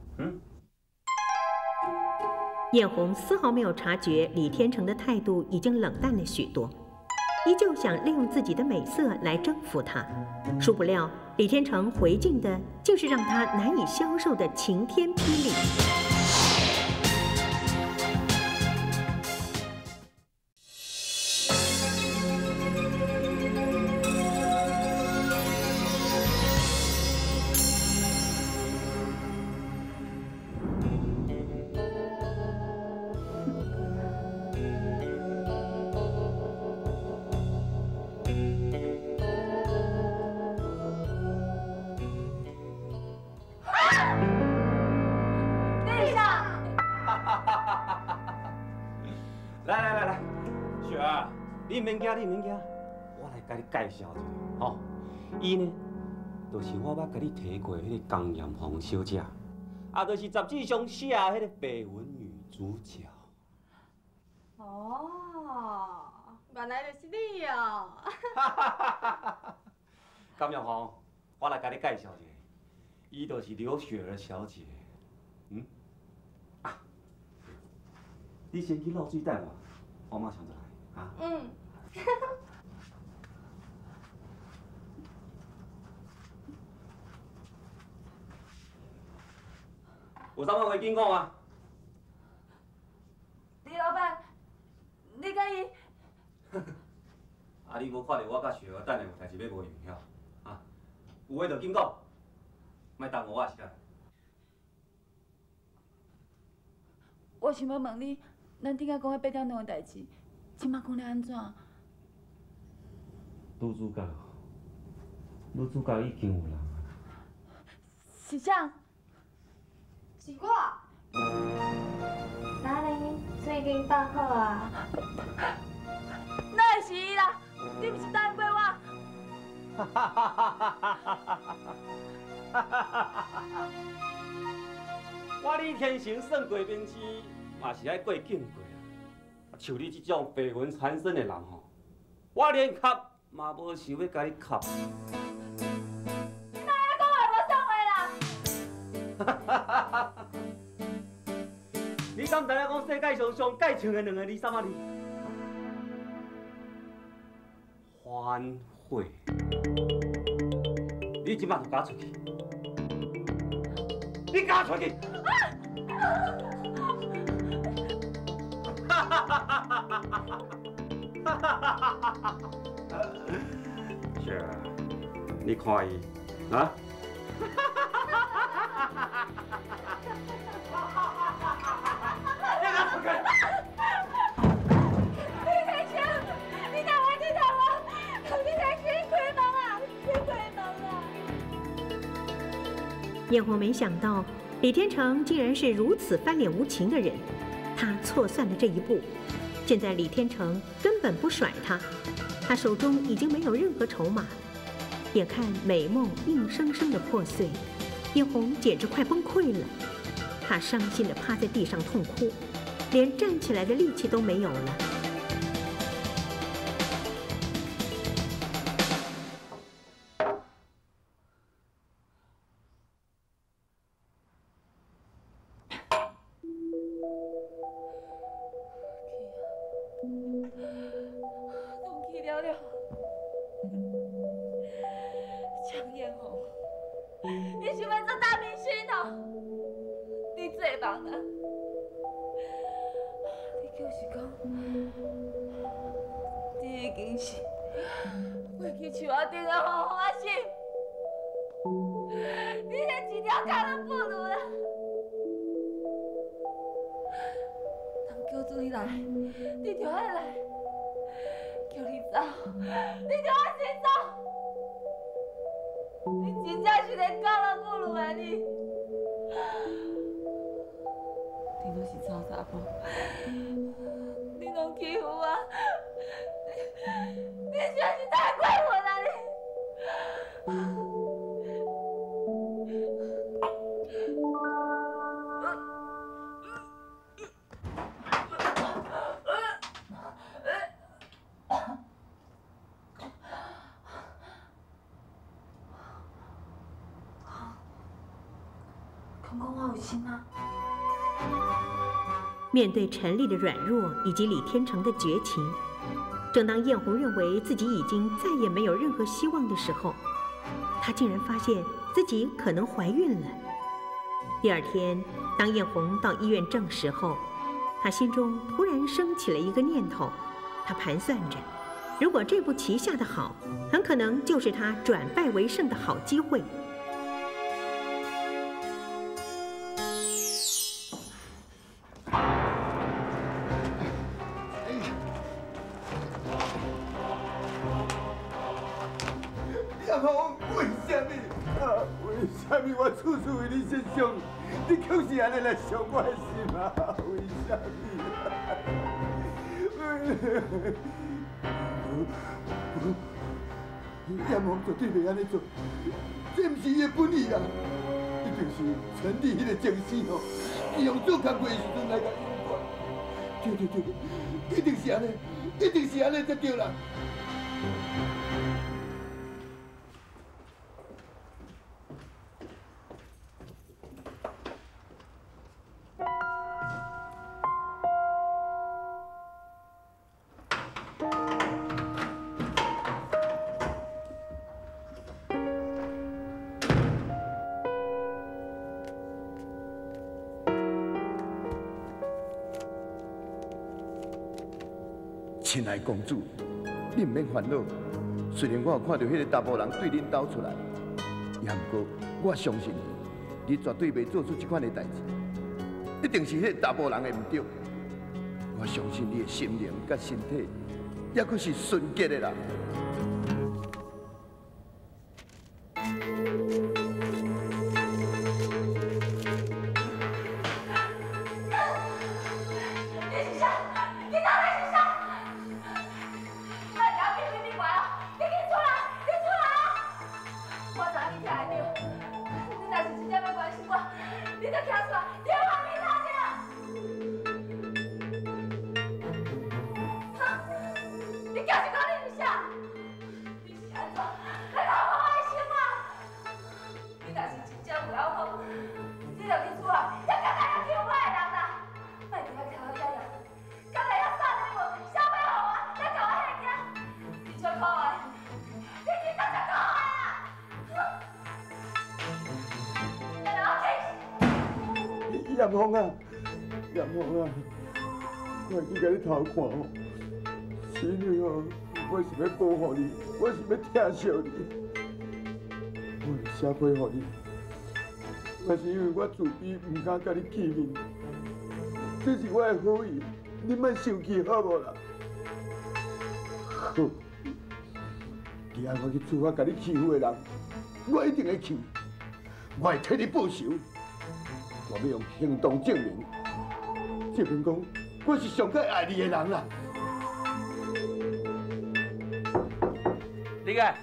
艳红丝毫没有察觉李天成的态度已经冷淡了许多，依旧想利用自己的美色来征服他。殊不料，李天成回敬的竟是让他难以消受的晴天霹雳。 来，雪儿，你免惊，我来甲你介绍一个，吼，伊呢，就是我捌甲你提过迄个江艳红小姐，就是杂志上写迄个绯闻女主角。 哦， 原来就是你哦！ 甘阳红，我来甲你介绍一下，伊就是刘雪儿小姐。你先去漏水等我马上就来啊。有啥物话紧讲啊？ 李老板，你甲伊？ 啊！你无看到我甲雪儿等下有代志要无用晓啊？有话就紧讲，莫耽误我时间。 我想要问你，咱顶下讲迄8点钟的代志，即马讲了安怎？ 女主角，女主角已经有人啊。 是啥？ 是我。哪里？水已经放好啊。 那会是伊啦，你毋是答应过我？ 我李天成算过明星，嘛是爱过境过啊。像你这种绯闻缠身的人吼，我连磕嘛无想要甲你磕。 你哪会讲话无送话啦？ 你敢知影讲世界上上介唱的2个字啥物字？反悔。你即摆就嫁出去，你嫁出去！是啊，你看伊啊？ 艳红没想到李天成竟然是如此翻脸无情的人，他错算了这一步。现在李天成根本不甩他，他手中已经没有任何筹码，眼看美梦硬生生的破碎，艳红简直快崩溃了。她伤心地趴在地上痛哭，连站起来的力气都没有了。 江艳红，你想要做大明星哦？你做梦啦！你就是讲，你已经是过去树仔顶的红花心，你连一条脚都不如啦！人叫做你来，你就爱来；叫你走，你就爱先走。你真正是连狗都不如的你！你拢是臭查甫，你拢欺负我，你真是太过分了你！ 面对陈丽的软弱以及李天成的绝情，正当艳红认为自己已经再也没有任何希望的时候，她竟然发现自己可能怀孕了。第二天，当艳红到医院证实后，她心中突然升起了一个念头，她盘算着，如果这步棋下得好，很可能就是她转败为胜的好机会。 为什么我处处为你身伤？你却是安尼来伤我的心啊？为什么？艳红绝对袂安尼做，这不是伊的本意啊！一定是陈丽迄个情绪哦，利用做工课的时阵来甲用惯。 对，一定是安尼，一定是安尼才对啦。亲爱公主，你唔免烦恼。虽然我有看到迄个查甫人对恁斗出来，也毋过我相信你绝对袂做出这款的代志，一定是迄个查甫人的唔对。我相信你的心灵甲身体，也阁是纯洁的啦。严峰啊，严峰啊，我去甲你偷看哦，是因为哦，我是要保护你，我是要疼惜你，我会写批予你，但是因为我自卑，唔敢甲你见面，这是我的好意，你莫生气好无啦？好，以后我去处罚甲你欺负的人，我一定会去，我会替你报仇。我要用行动证明讲我是上该爱你的人啦。 李个，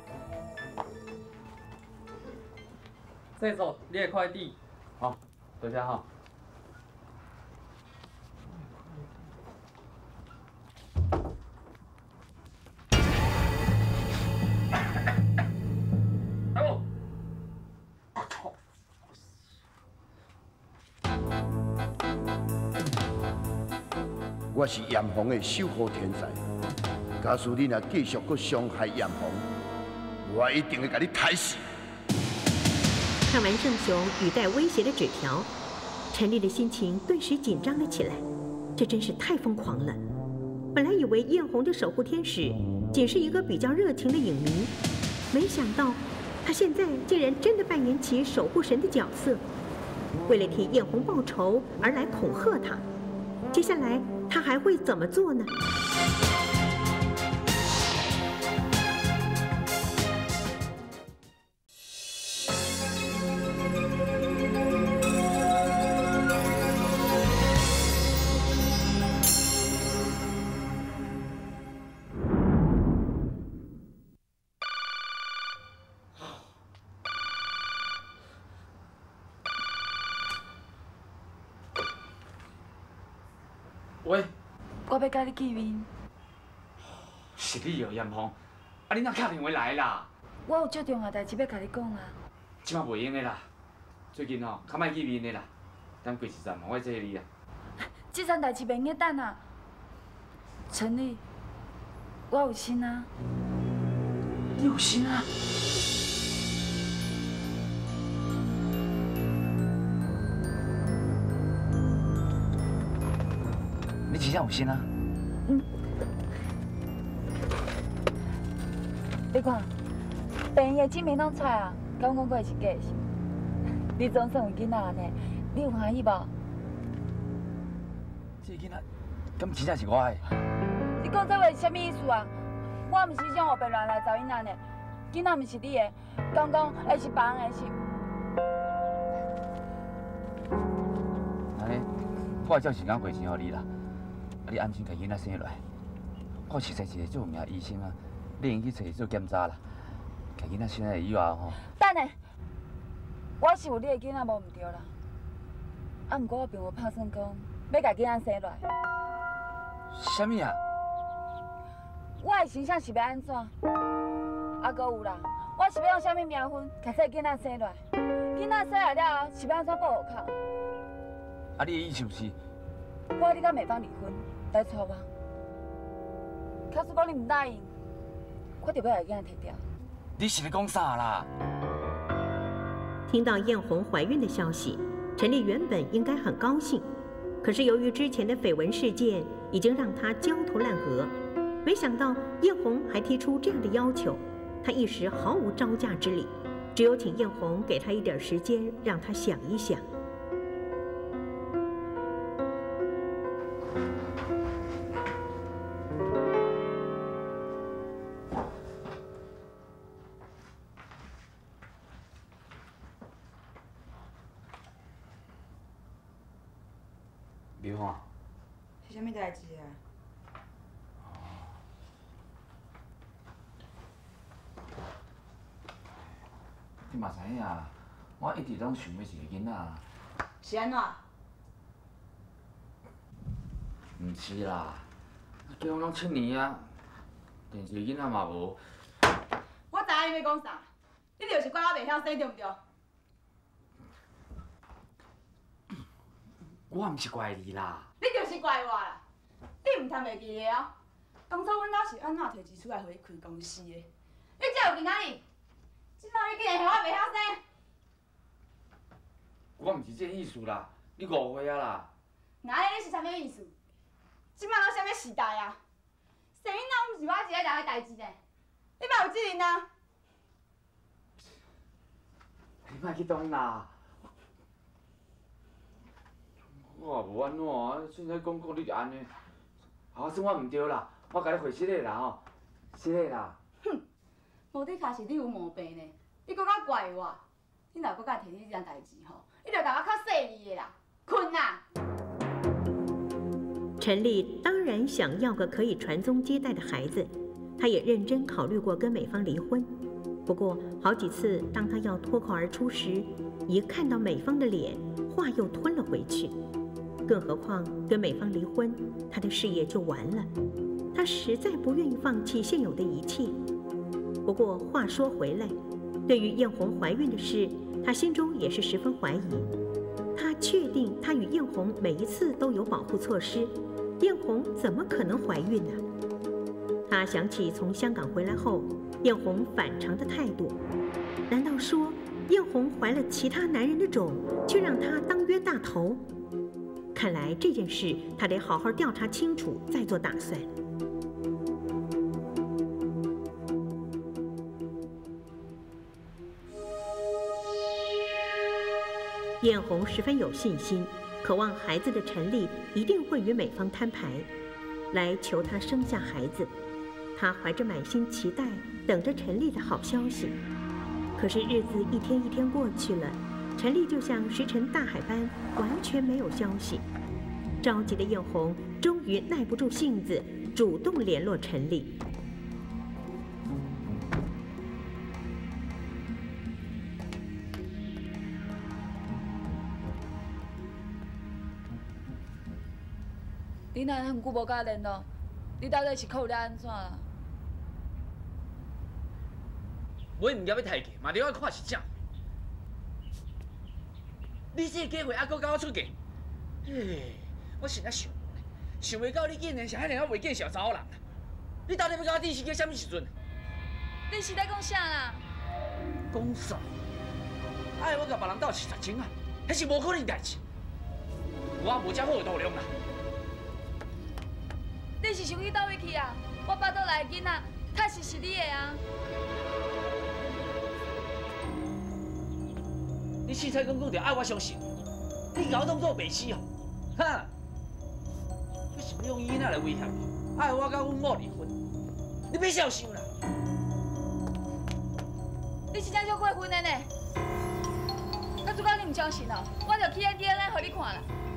这走你的快递，好，多谢哈。 我是严峰的守护天才，假使你若继续搁伤害严峰，我一定会把你抬死。 看完郑雄语带威胁的纸条，陈丽的心情顿时紧张了起来。这真是太疯狂了！本来以为艳红的守护天使仅是一个比较热情的影迷，没想到他现在竟然真的扮演起守护神的角色，为了替艳红报仇而来恐吓他。接下来他还会怎么做呢？ 喂， 我要甲你见面。 是你哦，严峰，啊，你哪打电话来啦？ 我有足重要代志要甲你讲啊。 即马袂用的啦，最近哦，较莫见面的啦，等过一阵我接你啦。 这件代志袂用等啊。陈丽，我有心啊。 你有心啊？你真正有心啊？ 你看，病院的证明拢出来啊，敢讲过是假的？你总算有囡仔呢，你有欢喜无？ 这囡仔，敢真正是我的？ 你讲这话是啥物意思啊？我毋是想后边乱来找囡仔呢，囡仔毋是你的，敢讲会是别人的是？ 安尼，我照时间汇钱予你啦。啊，你安心把囡仔生落来。我实在是个做有名医生啊，你用去找做检查啦。把囡仔生下来以后吼。 等下，我是有你的囡仔无毋对啦。啊，毋过我并无打算讲要把囡仔生落来。 什么啊？ 我的形象是要安怎？啊，搁有啦，我是要用什么名分，甲这囡仔生来？囡仔生来了后，是要安怎报户口？ 啊，你的意思是？ 我你甲美芳离婚，来娶我。假使讲你唔答应，我就要把囡仔摕掉。 你是咧讲啥啦？ 听到艳红怀孕的消息，陈丽原本应该很高兴，可是由于之前的绯闻事件已经让她焦头烂额，没想到艳红还提出这样的要求，她一时毫无招架之力，只有请艳红给她一点时间，让她想一想。 美芳， 是啥物代志啊？ 你嘛知影，我一直拢想要一个囡仔。 是安怎？ 唔是啦，对方拢7年啊，连一个囡仔嘛无。 我知影你要讲啥，你就是怪我袂晓生，对唔对？ 我唔是怪你啦。 你就是怪我啦！你唔通袂记个哦？当初阮老是安怎摕钱出来互你开公司的？你才有今仔日，即摆你竟然害我袂晓生！ 我唔是这意思啦，你误会啊啦。 那你是啥物意思？即摆拢啥物时代啊？生囡仔毋是我一个人的代志呢，你嘛有责任啊！ 你莫去动啦。我也无安怎啊，现在讲你就安尼，好算我唔对啦，我甲你回失礼啦吼，失礼啦。 哼，无底卡是你有毛病呢，你搁较怪我，你若搁甲提你这件代志吼，你着甲我较细腻的啦，困啦。 陈丽当然想要个可以传宗接代的孩子，她也认真考虑过跟美芳离婚。不过好几次，当她要脱口而出时，一看到美芳的脸，话又吞了回去。更何况跟美芳离婚，她的事业就完了。她实在不愿意放弃现有的一切。不过话说回来，对于艳红怀孕的事，她心中也是十分怀疑。她确定她与艳红每一次都有保护措施，艳红怎么可能怀孕呢？她想起从香港回来后，艳红反常的态度，难道说艳红怀了其他男人的种，却让她当冤大头？看来这件事她得好好调查清楚，再做打算。艳红十分有信心，渴望孩子的陈丽一定会与美芳摊牌，来求她生下孩子。她怀着满心期待，等着陈丽的好消息。可是日子一天一天过去了，陈丽就像石沉大海般，完全没有消息。着急的艳红终于耐不住性子，主动联络陈丽。 你哪很久无甲联络？你到底是考虑安怎啦？ 买物件要抬价，嘛着爱看是啥。你这个计划还阁甲我出价？嘿，我实在想袂到你竟然是遐尔啊袂见小查某人。你到底要甲我第时到什么时阵？ 你是在讲啥啦？ 讲啥？爱我甲别人斗是实情啊，迄是无可能代志。我无遮好的度量啦。 你是想去倒位去啊？我巴肚内的囡仔，确实是你的啊。 你凊彩讲着爱我相信，你甲我当作白痴哦，哈！你是要用囡仔来威胁我，爱我甲阮某离婚，你别小想啦！ 你真正想过婚的呢？那如果你唔相信哦，我就去 DNA 互你看啦。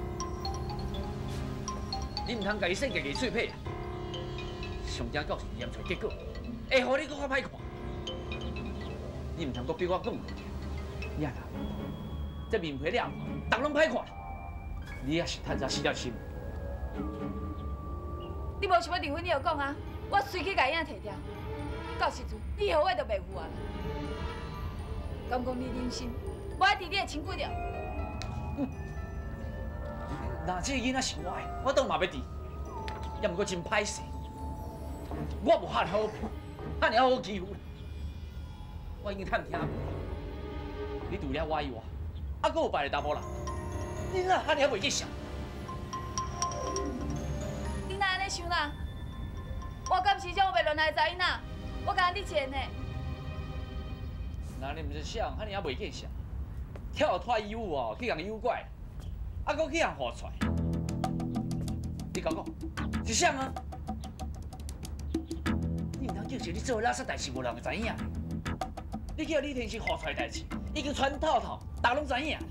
你唔通家己说家己嘴皮啊！上正到时验出结果，会互你搁较歹看。你唔通搁比我更好。呀啦，这面皮亮，人拢歹看。你也是趁早死了心。 你无想要离婚，你就讲啊，我随去甲伊仔摕掉。到时阵，你后尾就袂负啊啦。敢讲你忍心，无爱伫你的身躯着？ 若这个囡仔是我的，我当嘛要治。也毋过真歹势，我无遐尔好骗，遐尔好欺负。我已经趁听过，你除了我以外，还佫有别个查某人，你哪遐尔袂记想？ 你哪安尼想啦？我敢是种有袂乱来查囡仔，我甲你钱呢？ 那你毋是想，遐尔袂记想，跳脱衣舞哦，去人诱拐，还佫去人画出来。你讲讲，是啥啊？你毋通叫是你做垃圾代志，无人会知影。你叫李天星画出来代志，已经传透透，大家拢知影。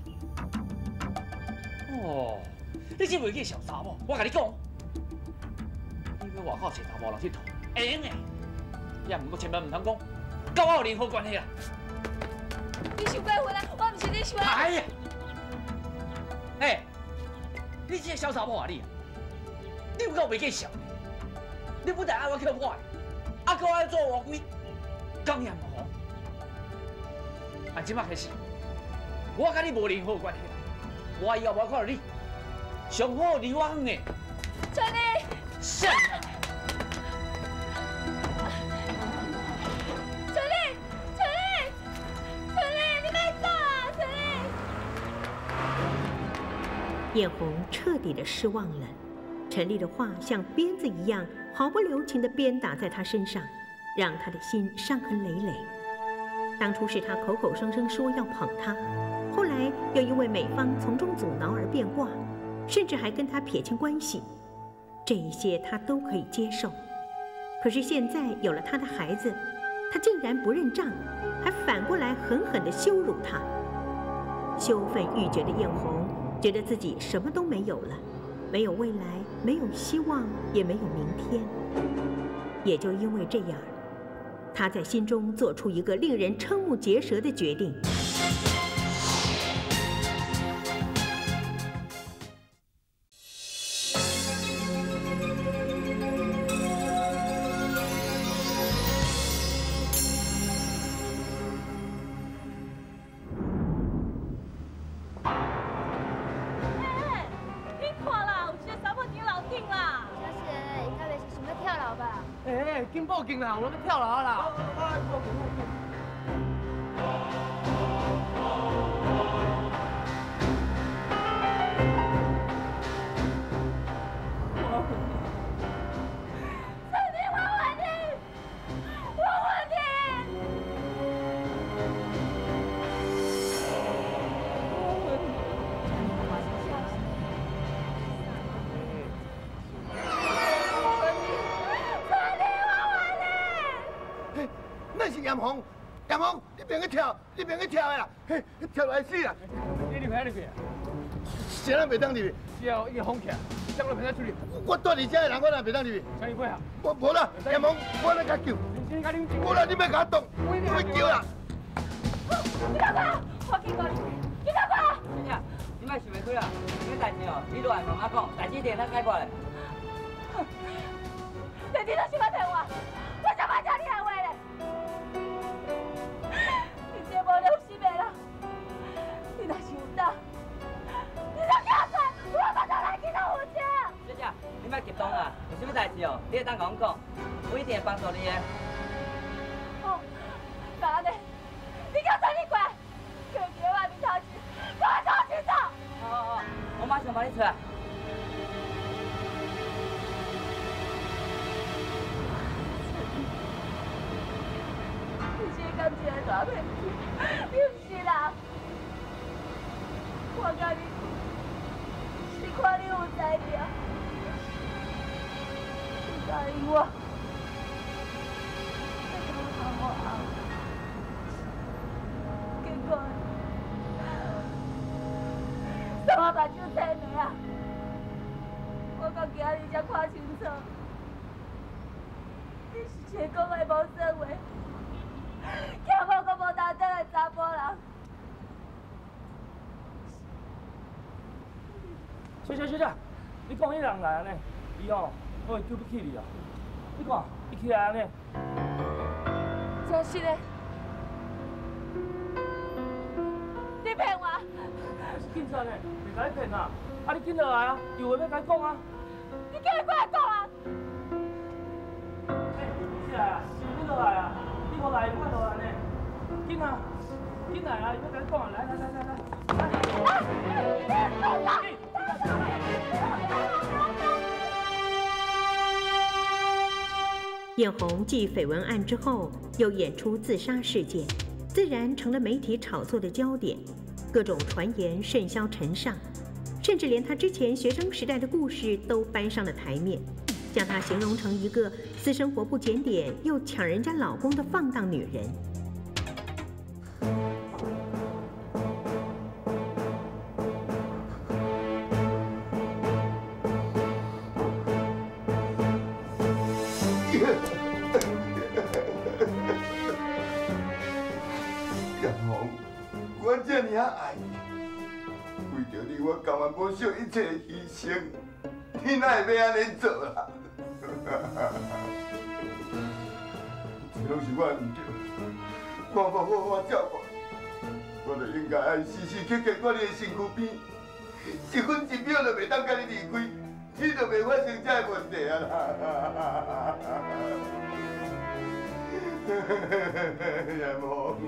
哦，你这袂记小查某，我甲你讲，你要外口找查某人佚佗，会用的。也毋过千万毋通讲，甲我有任何关系啦。 你想过婚啊？我毋是你想啊。 哎呀，哎，你这个小查某啊你！你有够袂记想的，你不但爱我捡我的，还佫爱做乌龟，讲也无好。啊，即摆开始，我甲你无任何关系，我以后无看到你，上好离我远的。 春丽， 是。 春丽，春丽，春丽，你别走啊，春丽！ 艳红彻底的失望了。陈丽的话像鞭子一样，毫不留情地鞭打在他身上，让他的心伤痕累累。当初是他口口声声说要捧她，后来又因为美方从中阻挠而变卦，甚至还跟他撇清关系，这一些他都可以接受。可是现在有了他的孩子，他竟然不认账，还反过来狠狠地羞辱他。羞愤欲绝的艳红觉得自己什么都没有了。没有未来，没有希望，也没有明天。也就因为这样，他在心中做出一个令人瞠目结舌的决定。 紧报警啦！我要跳楼啦！严红，严红，你别去跳，你别去跳的啦，嘿，跳来死啦！你入去，入去。谁人袂当入去？是啊，伊个风起，将我骗出去。我住伫遮的人，我哪袂当入去？请你配合。我无啦，严红，我来甲救。我啦，你别甲我动，我要救啦。 你干嘛？我警告你，你干嘛？ 姐姐，你莫想袂开啦，这个代志哦，你落来慢慢讲，代志一定能解决的。你你都想要骗我？我怎么叫你安慰嘞？你这无良心的人，你若是有胆，你就叫出来，我马上来去到夫家。姐姐，你莫激动啊，有啥物代志哦，你会当甲阮讲，我一定会帮助你的。好，那安尼，你叫陈立贵，叫伊在外面偷钱，给我找清楚。好，我马上帮你出来。感情的大骗子，你不是人。我甲你是看你有才调，你答应我，我后，结果怎么把酒摕的啊？我到今日才看清楚，你是一个讲的无算话。囝某阁无担当的查甫人。 小姐，你讲迄人来安尼，伊哦我会救不起你啊！你看，伊起来安尼。 真是的，你骗我！ 我是警察呢，袂甲你骗啊！啊，你紧落来啊，有话要甲你讲啊！ 你叫伊过来讲啊！ 起来啊！紧落来啊！你无来，莫落来呢！紧啊！紧来啊！要甲你讲啊！来来来来来！ 艳红继绯闻案之后，又演出自杀事件，自然成了媒体炒作的焦点，各种传言甚嚣尘上，甚至连她之前学生时代的故事都搬上了台面，将她形容成一个私生活不检点又抢人家老公的放荡女人。 艳红，我这么爱你，为着你，我甘愿不惜一切牺牲，你哪会要安尼做啦？这拢是我唔对，我无好好照顾，我就应该爱时时刻刻管你的身躯边，一分一秒都袂当甲你离开，你就袂发生这问题啊啦！艳红。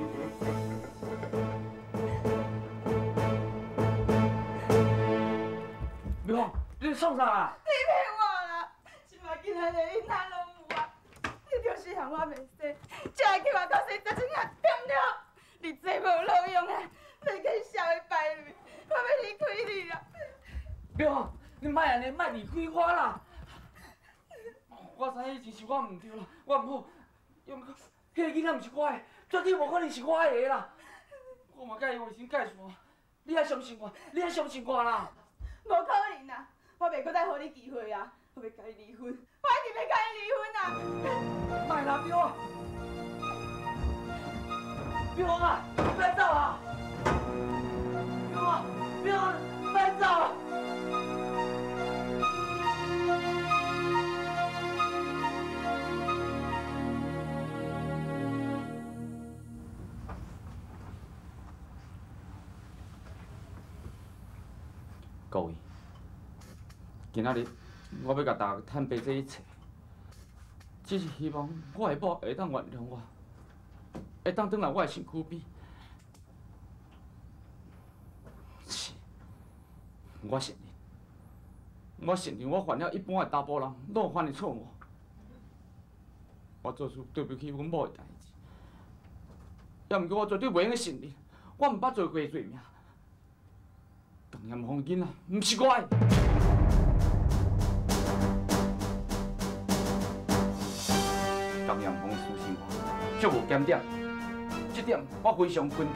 美红，你创啥啊？ 你骗我啦！即摆囡仔连囡仔拢有啊！你就是嫌我袂使，才会叫我到洗澡间啊，对唔对？你这无路用的，要跟社会败类，我要离开你啦！ 美红，你莫安尼，莫离开我啦！我知影以前是我唔对啦，我唔好，用个迄个囡仔唔是我的，绝对无可能是我的啦！我嘛甲伊卫生介绍，你爱相信我，你爱相信我啦！ 无可能啦！我袂搁再予你机会啊！我要甲你离婚，我一定要甲你离婚啊！ 莫啦，美红，美红啊，别走啊！美红啊，美红，别走啊！各位，今仔日我要甲大家坦白这一切，只是希望我的某会当原谅我，会当转来我的身躯边。是，我承认，我承认我犯了一般的查甫人拢犯的错误。我做事对不起阮某的代志，也毋过我绝对袂用承认，我毋捌做过罪名。江艳红囡仔，毋是我的。江艳红的私生活足无检点，这点我非常肯定。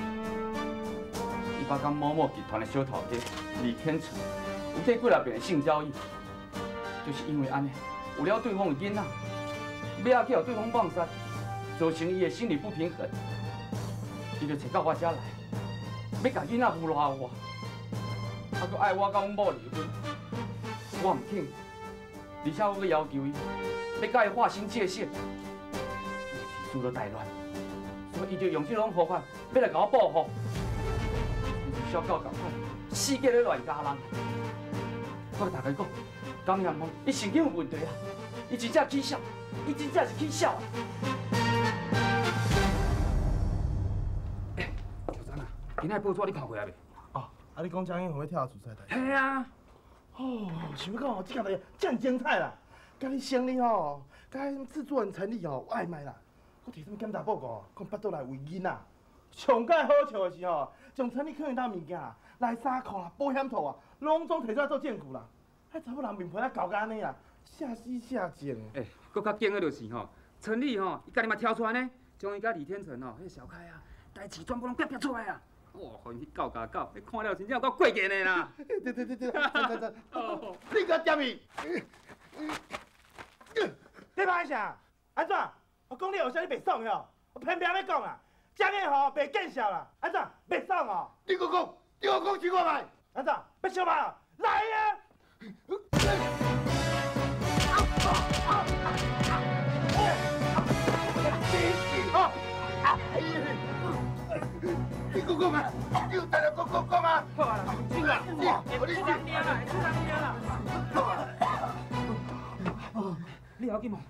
伊把甲某某集团的小头家李天成有过几来遍的性交易，就是因为安尼，有了对方的囡仔，要去互对方放杀，造成伊的心理不平衡，伊就找到我遮来，要甲囡仔扶落我。还佫爱我甲阮某离婚，我唔肯，而且我佫要求伊，要甲伊划清界限，事出了大乱，所以伊就用这种方法要来甲我报复。小狗共款，世界咧乱加人。我甲大家讲，江艳红，伊神经有问题啊！伊真正起笑，伊真正是起笑啊！小张啊，今仔报纸你看过啊未？ 啊！你讲江艳红要跳自杀台？ 系啊！ 哦，想要讲哦，这件代志真精彩啦！甲你生理吼，甲迄制作人陈立吼有暧昧啦。我提什么检查报告哦，讲巴肚内有囡仔。上解好笑的是吼，将陈立坑的物件啦、内衫裤啦、保险套啊，拢总摕出来做证据啦。迄查某人面皮啊搞甲安尼啦，吓死吓贱的。 搁较惊的就是吼，陈立吼，伊家己嘛跳出来呢，将伊甲李天成吼，迄小开啊，代志全部拢逼出来啊！哇，互伊搞甲搞，你看了真正有够过瘾的啦！ 对，哦，你个点伊！你拍啥？安怎？我讲你后生你袂爽哟，我偏偏要讲啊，江艳红袂见效啦，安怎？袂爽哦？ 你搁讲，听我卖！ 安怎？要相骂？来呀！ 讲讲嘛，你有代了讲嘛。 好啊，进来， 我你人命啦，出人命啦。 好啊。 你要紧无？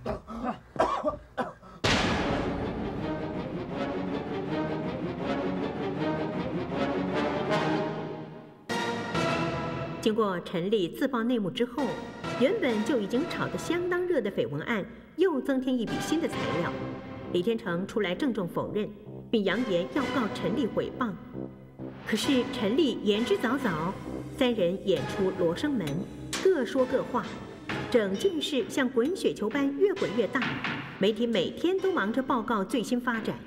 经过陈丽自曝内幕之后，原本就已经炒得相当热的绯闻案又增添一笔新的材料。李天成出来郑重否认，并扬言要告陈丽诽谤。可是陈丽言之凿凿，三人演出罗生门，各说各话，整件事像滚雪球般越滚越大。媒体每天都忙着报告最新发展。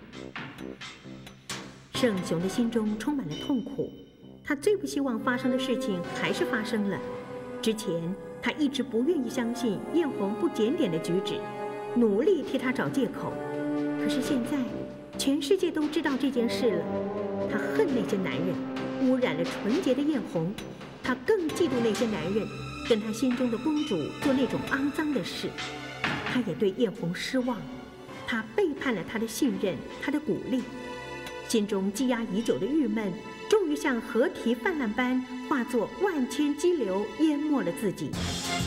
盛雄的心中充满了痛苦。他最不希望发生的事情还是发生了。之前他一直不愿意相信艳红不检点的举止，努力替他找借口。可是现在，全世界都知道这件事了。他恨那些男人，污染了纯洁的艳红。他更嫉妒那些男人，跟他心中的公主做那种肮脏的事。他也对艳红失望，他背叛了他的信任，他的鼓励。心中积压已久的郁闷，终于像河堤泛滥般化作万千激流，淹没了自己。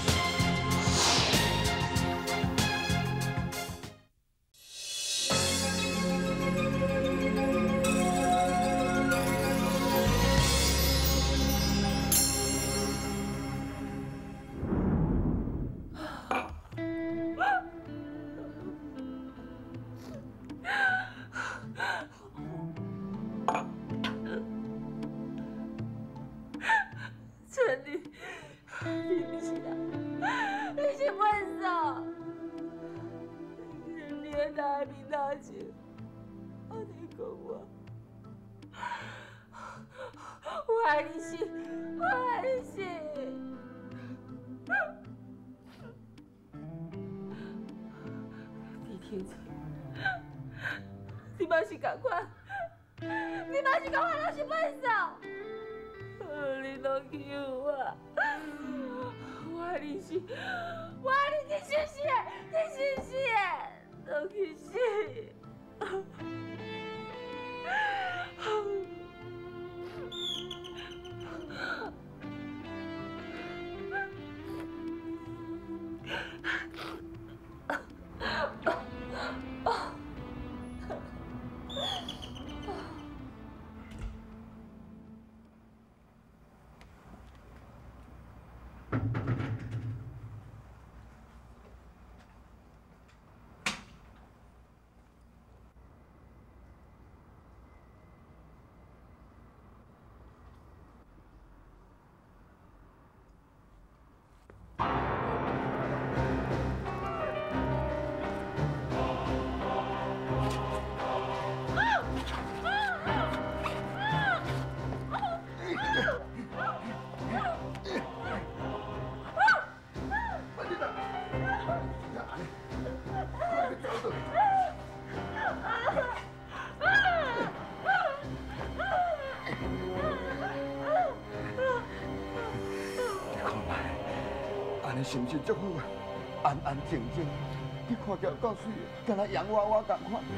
是不是足好啊？安安静静，你看起来够水的，敢若洋娃娃同款。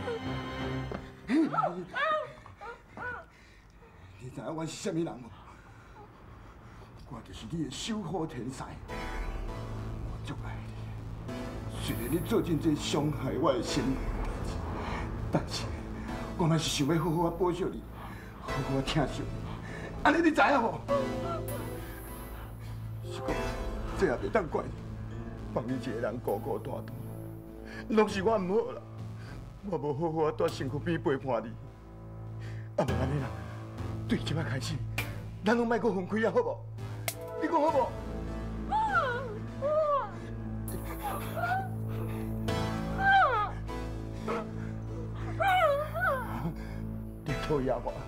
你知影我是啥物人无？我就是你的守护天使。我足爱你，虽然你做真侪伤害我的心，但是我嘛是想要好好啊保佑你，好好啊疼惜你。安尼你知影无？是讲。这也袂当怪你，放你一个人孤孤单单，拢是我唔好啦，我无好好啊在身躯边陪伴你。啊无安尼啦，对即摆开始，咱拢莫阁分开啊，好无？你讲好无？你讨厌我？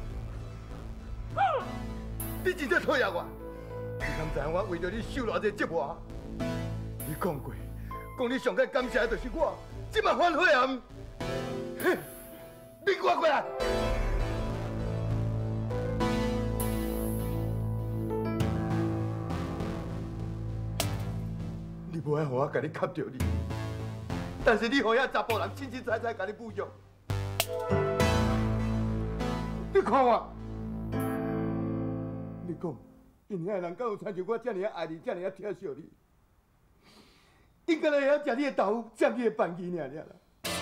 你真正讨厌我？你敢知影我为着你受偌济折磨？你讲过，讲你上该感谢的就是我，即马反悔啊！你给我过来！你无爱让我甲你磕着你，但是你让遐查甫人清清彩彩甲你侮辱。你看我， 讲，因遐人敢有亲像我遮尔爱你，遮尔疼惜你？应该来会晓食你的豆腐，占你的饭匙尔啦。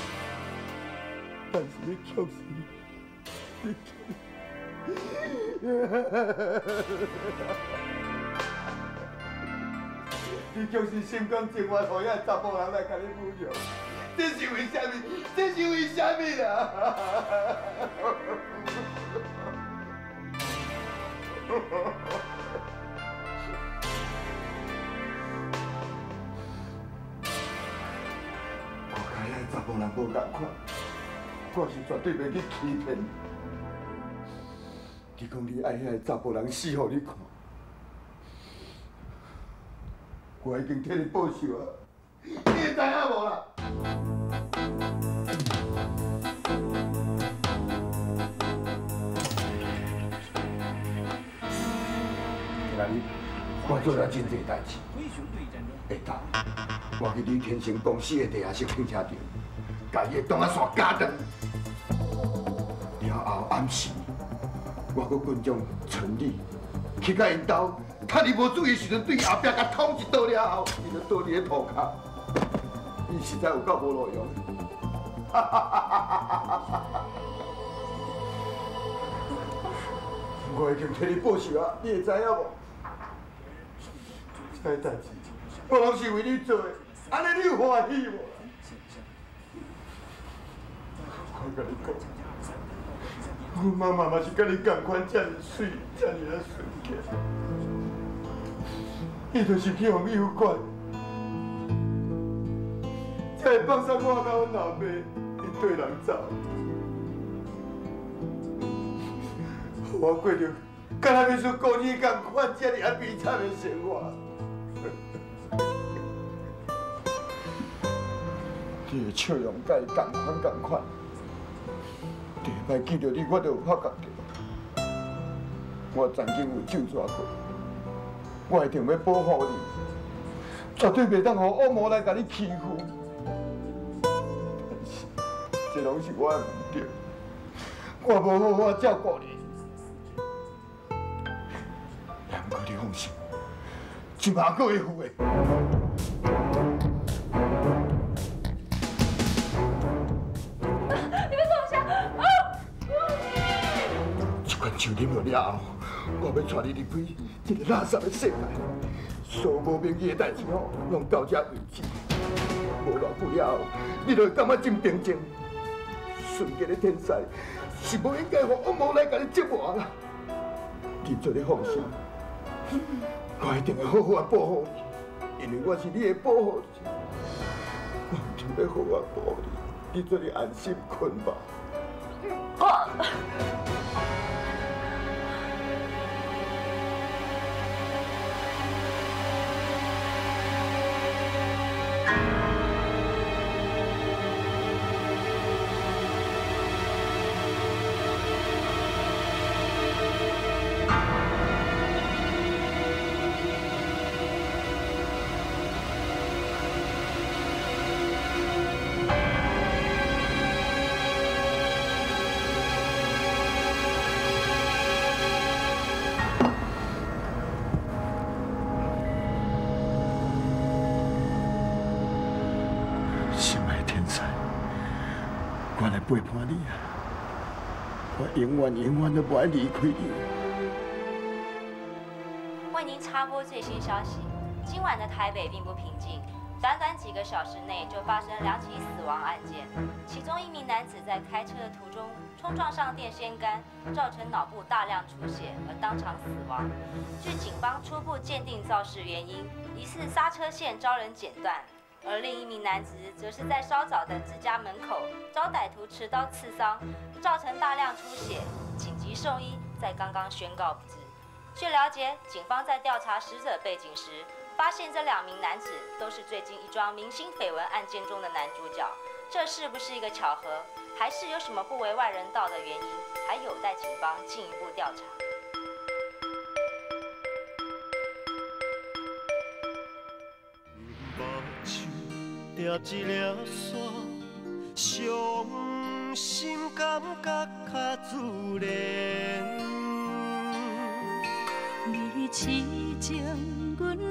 但是你却是，你却是心甘情愿，互遐查甫人来甲你侮辱，这是为虾米？这是为虾米啦？我甲遐查甫人无共款，我是绝对袂去欺骗。你讲你爱遐查甫人死互你看，我已经替你报仇啊！你会知影无啦？今日我做了真侪代志，会当我去李天成公司的地下室停车场，把伊的档仔线夹断。了后暗时，我搁军将陈立去甲因兜，趁伊无注意时阵，对后壁甲捅一刀了后，伊就倒伫咧涂骹。伊实在有够无路用。我已经替你报仇啊！你会知影无？这代志，我拢是为你做的，安尼你有欢喜无？我甲你讲，我妈妈嘛是甲你同款，遮尔水，遮尔啊顺起，伊就是去互诱拐，才会放松我甲阮老爸，因对人走，我过着敢若要像孤儿同款，遮尔啊悲惨的生活。你的笑容甲伊同款。第一摆见到你，我就有发觉到，我曾经有咒抓过，我一定要保护你，绝对袂当让恶魔来甲你欺负。但是，这拢是我的唔对，我无好好照顾你。也毋过你放心，一马过会付的。酒啉落了后，我要带你离开这个垃圾的世界。所有无名义的代志吼，拢到这为止。无偌久了后，你就会感觉真平静。纯洁的天使是无应该让恶魔来甲你折磨啦。你做你放心，我一定会好好啊保护你，因为我是你的保护者。我一定要好好保护你，你做你安心困吧。我来背叛你啊！我永远都不爱离开你。 为您插播最新消息：今晚的台北并不平静，短短几个小时内就发生2起死亡案件，其中1名男子在开车的途中冲撞上电线杆，造成脑部大量出血而当场死亡。据警方初步鉴定肇事原因，疑似刹车线遭人剪断。而另1名男子则是在稍早的自家门口遭歹徒持刀刺伤，造成大量出血，紧急送医，在刚刚宣告不治。据了解，警方在调查死者背景时，发现这2名男子都是最近一桩明星绯闻案件中的男主角。这是不是一个巧合，还是有什么不为外人道的原因，还有待警方进一步调查。 抓一粒线，伤心感觉较自然。 痴情，阮